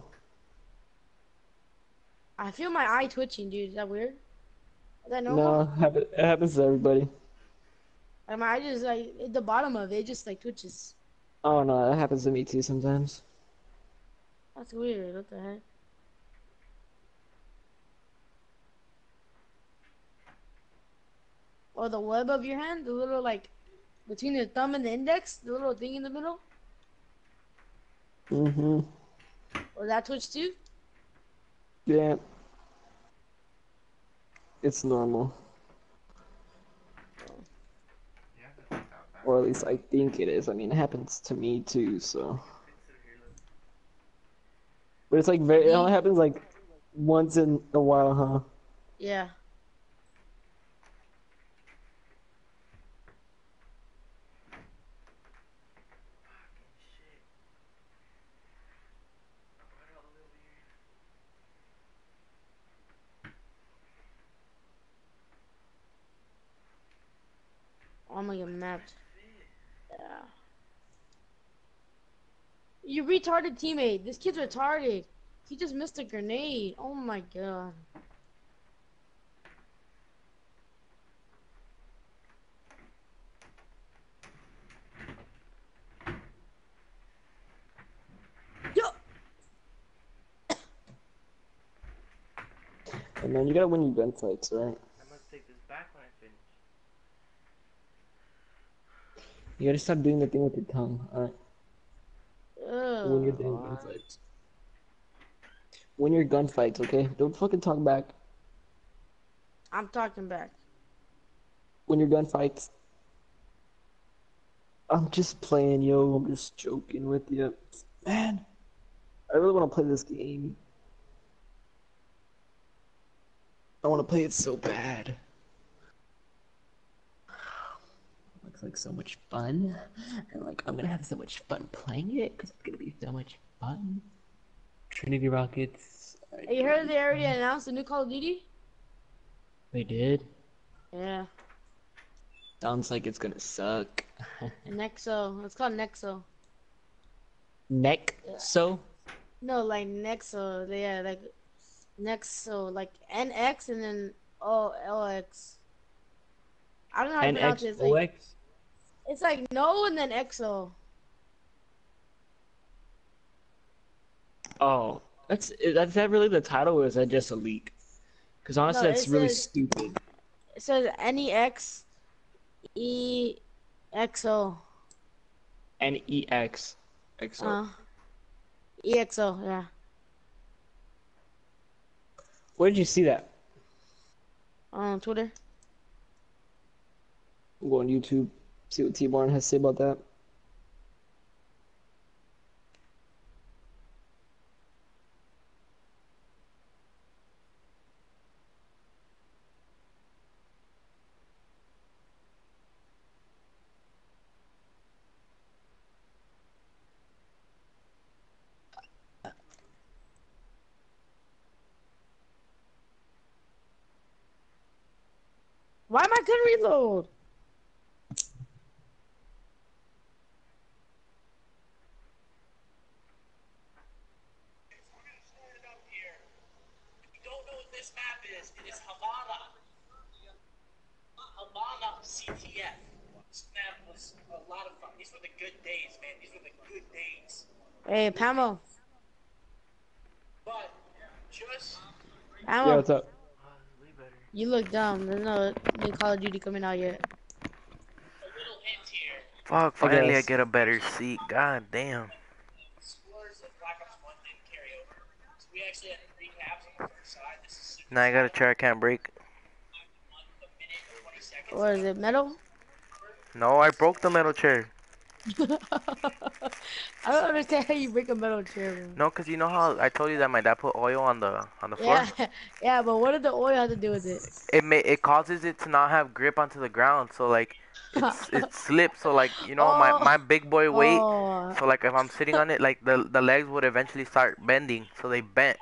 I feel my eye twitching, dude. Is that weird? Is that No, normal? it happen- it happens to everybody. Like my eye just like at the bottom of it, it just like twitches. Oh no, that happens to me too sometimes. That's weird. What the heck? Or the web of your hand, the little like between the thumb and the index, the little thing in the middle. Mm-hmm. Or that twitch too? Yeah. It's normal. Or at least I think it is. I mean, it happens to me too, so. But it's like very, it only happens like once in a while, huh? Yeah. Oh, I'm gonna get mapped. Yeah. You retarded teammate. This kid's retarded. He just missed a grenade. Oh my god. Yo! Hey man, you gotta win your gunfights, right? I must take this back when I finish. You gotta stop doing the thing with your tongue, alright? When you're doing Ugh. gunfights. Win your gunfights, okay? Don't fucking talk back. I'm talking back. Win your gunfights. I'm just playing, yo. I'm just joking with you. Man, I really want to play this game. I want to play it so bad. Looks like so much fun. And like, I'm gonna have so much fun playing it, because it's gonna be so much fun. Trinity Rockets. Hey, you heard they already announced the new Call of Duty? They did? Yeah. Sounds like it's gonna suck. Nexo. It's called Nexo. Neck so? No, like Nexo. Yeah, like Nexo, like N X and then O L X. I don't know how to pronounce it. It's like, it's like no and then X O. Oh, that's that's that really the title, or is that just a leak? Because honestly, No, that's it really says- stupid. It says N E X E X O. N E X X O. Uh, E X O, yeah. Where did you see that? On Twitter. Go on YouTube, see what T-Barn has to say about that. Why am I couldn't reload? You don't know what this map is. It is Havana. Havana C T F. This map was a lot of fun. These were the good days, man. These were the good days. Hey, Pamo. But just Pamo. Yeah, what's up? You look dumb. There's no new Call of Duty coming out yet. a little hint here. Fuck, finally I guess. get a better seat. God damn. Scores of Black Ops one didn't carry over. So we actually had three caps on the first side. This is Now I got a chair I can't break. a minute and twenty seconds. Or is it metal? No, I broke the metal chair. I don't understand how you break a metal chair, bro. No, cause you know how I told you that my dad put oil on the on the floor. Yeah, yeah, but what did the oil have to do with it? It may it causes it to not have grip onto the ground, so like it's it slips. So like you know my Oh, my big boy weight. oh. So like if I'm sitting on it, like the the legs would eventually start bending. So they bent.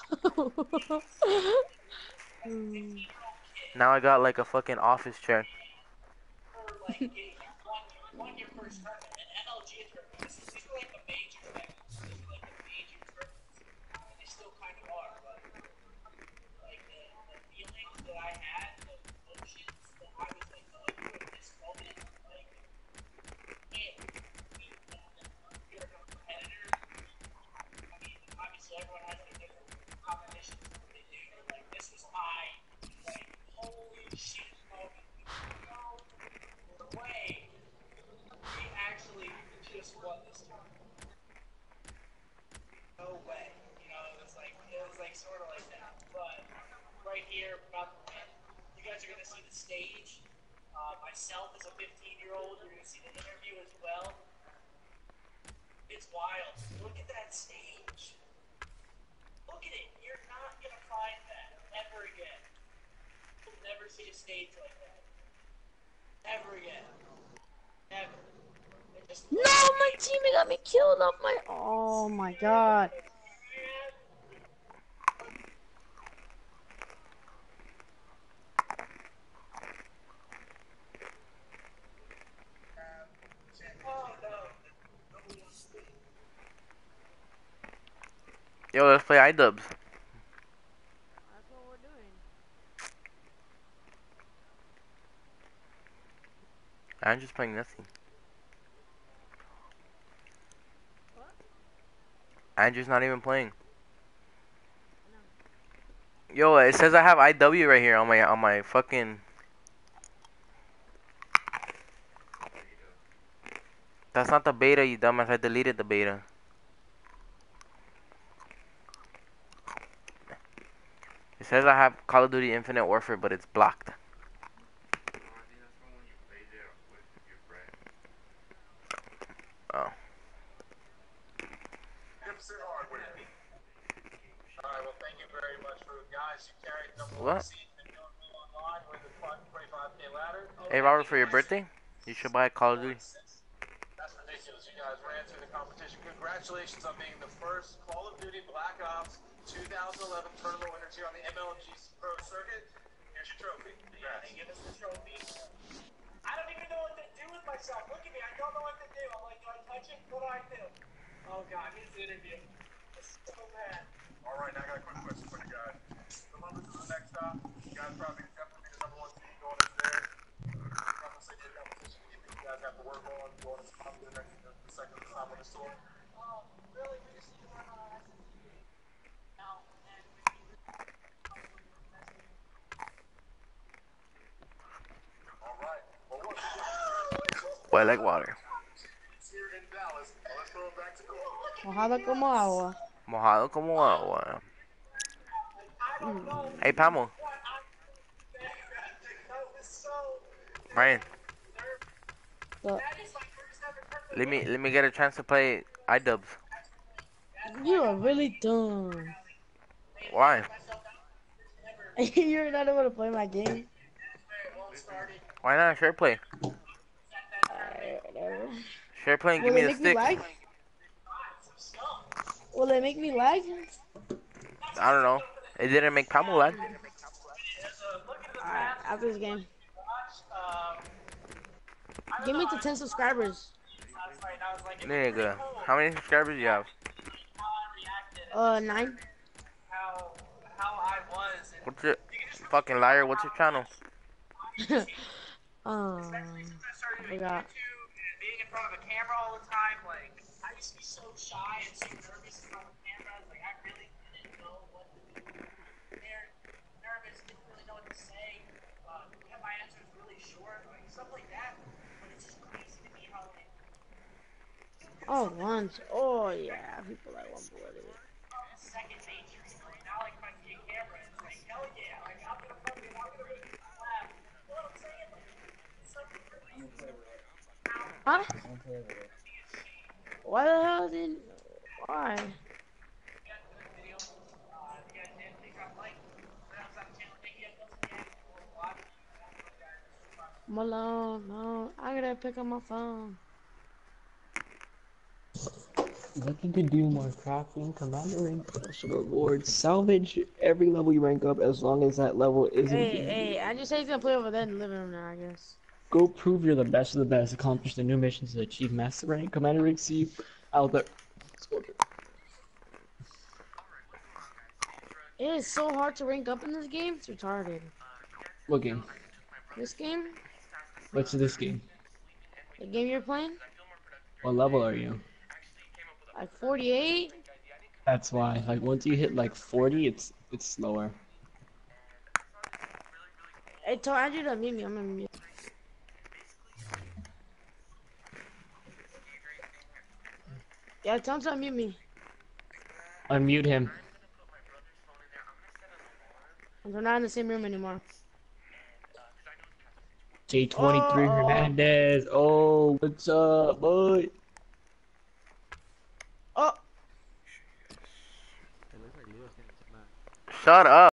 Hmm. Now I got like a fucking office chair. Like, you won, you won your first tournament, an M L G tournament. This is, these were like the major tournaments. These were like the major tournaments. And they still kind of are, but like the, the feelings that I had, the emotions that I was like going through at this moment, like, can't beat that. If you're a competitor, I mean, obviously everyone has their different competitions and what they do, but like this was my, like, holy shit moment. No way. We actually just won this tournament. No way. You know, it was like it was like sort of like that. But right here, about to win. You guys are gonna see the stage. Uh, myself as a fifteen-year-old, you're gonna see the interview as well. It's wild. Look at that stage. Look at it. You're not gonna find that ever again. You'll never see a stage like that. Ever again. Never. No, my teammate got me killed off my. Oh my god. Yo, let's play iDubbbz. That's what we're doing. I'm just playing nothing. Andrew's not even playing. Yo, it says I have I W right here on my on my fucking. That's not the beta, you dumbass. I deleted the beta. It says I have Call of Duty Infinite Warfare, but it's blocked. Oh. Alright, well, thank you very much for guys. You carried number What? one seed and doing well online with the twenty-five K ladder. Hey Robert, for your birthday, you should buy Call of Duty. That's ridiculous. You guys ran through the competition. Congratulations on being the first Call of Duty Black Ops twenty eleven tournament winners here on the M L G Pro Circuit. Here's your trophy. Yeah, they give us the trophy. I don't even know what to do with myself. Look at me. I don't know what to do. I'm like, do I touch it? What do I do? Oh, God. His interview. It's so bad. All right, now I got a quick question for you guys. Columbus is the next stop. You guys probably definitely the number one seed going in there. I'm say your competition. You think you guys have to work on going to the next, the second stop on the tour? Oh, really? We just need to work on our S M T. No, and we need to. All right. Well, look. Well, I like water. Here in Dallas. Well, let's throw it back to Columbus. Mojado como agua. Mojado como agua. Hey, Pamo. Brian. What? Let me let me get a chance to play iDubbbz. You are really dumb. Why? You're not able to play my game. Why not share play? Alright, whatever. Share play and Will give me it the make me stick. lag? Will it make me lag? I don't know. It didn't make Pamo lag. Alright, after this game. Give me to ten subscribers. Nigga, how many subscribers do you have? Uh, nine. How how I was. What's your fucking liar? What's your channel? um, I forgot. Being in front of a camera all the time, like I used to be so shy and so nervous in front of cameras. Like I really didn't know what to do. They're nervous, didn't really know what to say. Uh, kept my answers really short, like stuff like that. But it's just crazy to me how like. Oh, once. Oh, yeah. People that want blood in it. Second nature. Like, now, like, if I see a camera, it's like, hell yeah. Like, I'm gonna fucking, I'm gonna really laugh. You know what I'm saying? Like, it's something really. Huh? Don't play over there. Why the hell did? Why? I'm alone. No, I gotta pick up my phone. Looking to do more crafting, commander rank, special rewards, salvage every level you rank up as long as that level isn't. Hey, hey, I just say he's gonna play over there in the living room now, I guess. Go prove you're the best of the best. Accomplish the new missions to achieve master rank. Commander rank C. Albert. It is so hard to rank up in this game. It's retarded. What game? This game? What's this game? The game you're playing? What level are you? Like forty-eight? That's why. Like once you hit like forty, it's it's slower. Hey, tell Andrew to mute me. I'm gonna mute. Yeah, tell him to unmute me. Unmute him. We're not in the same room anymore. J twenty-three Oh. Hernandez. Oh, what's up, boy? Oh. Shut up.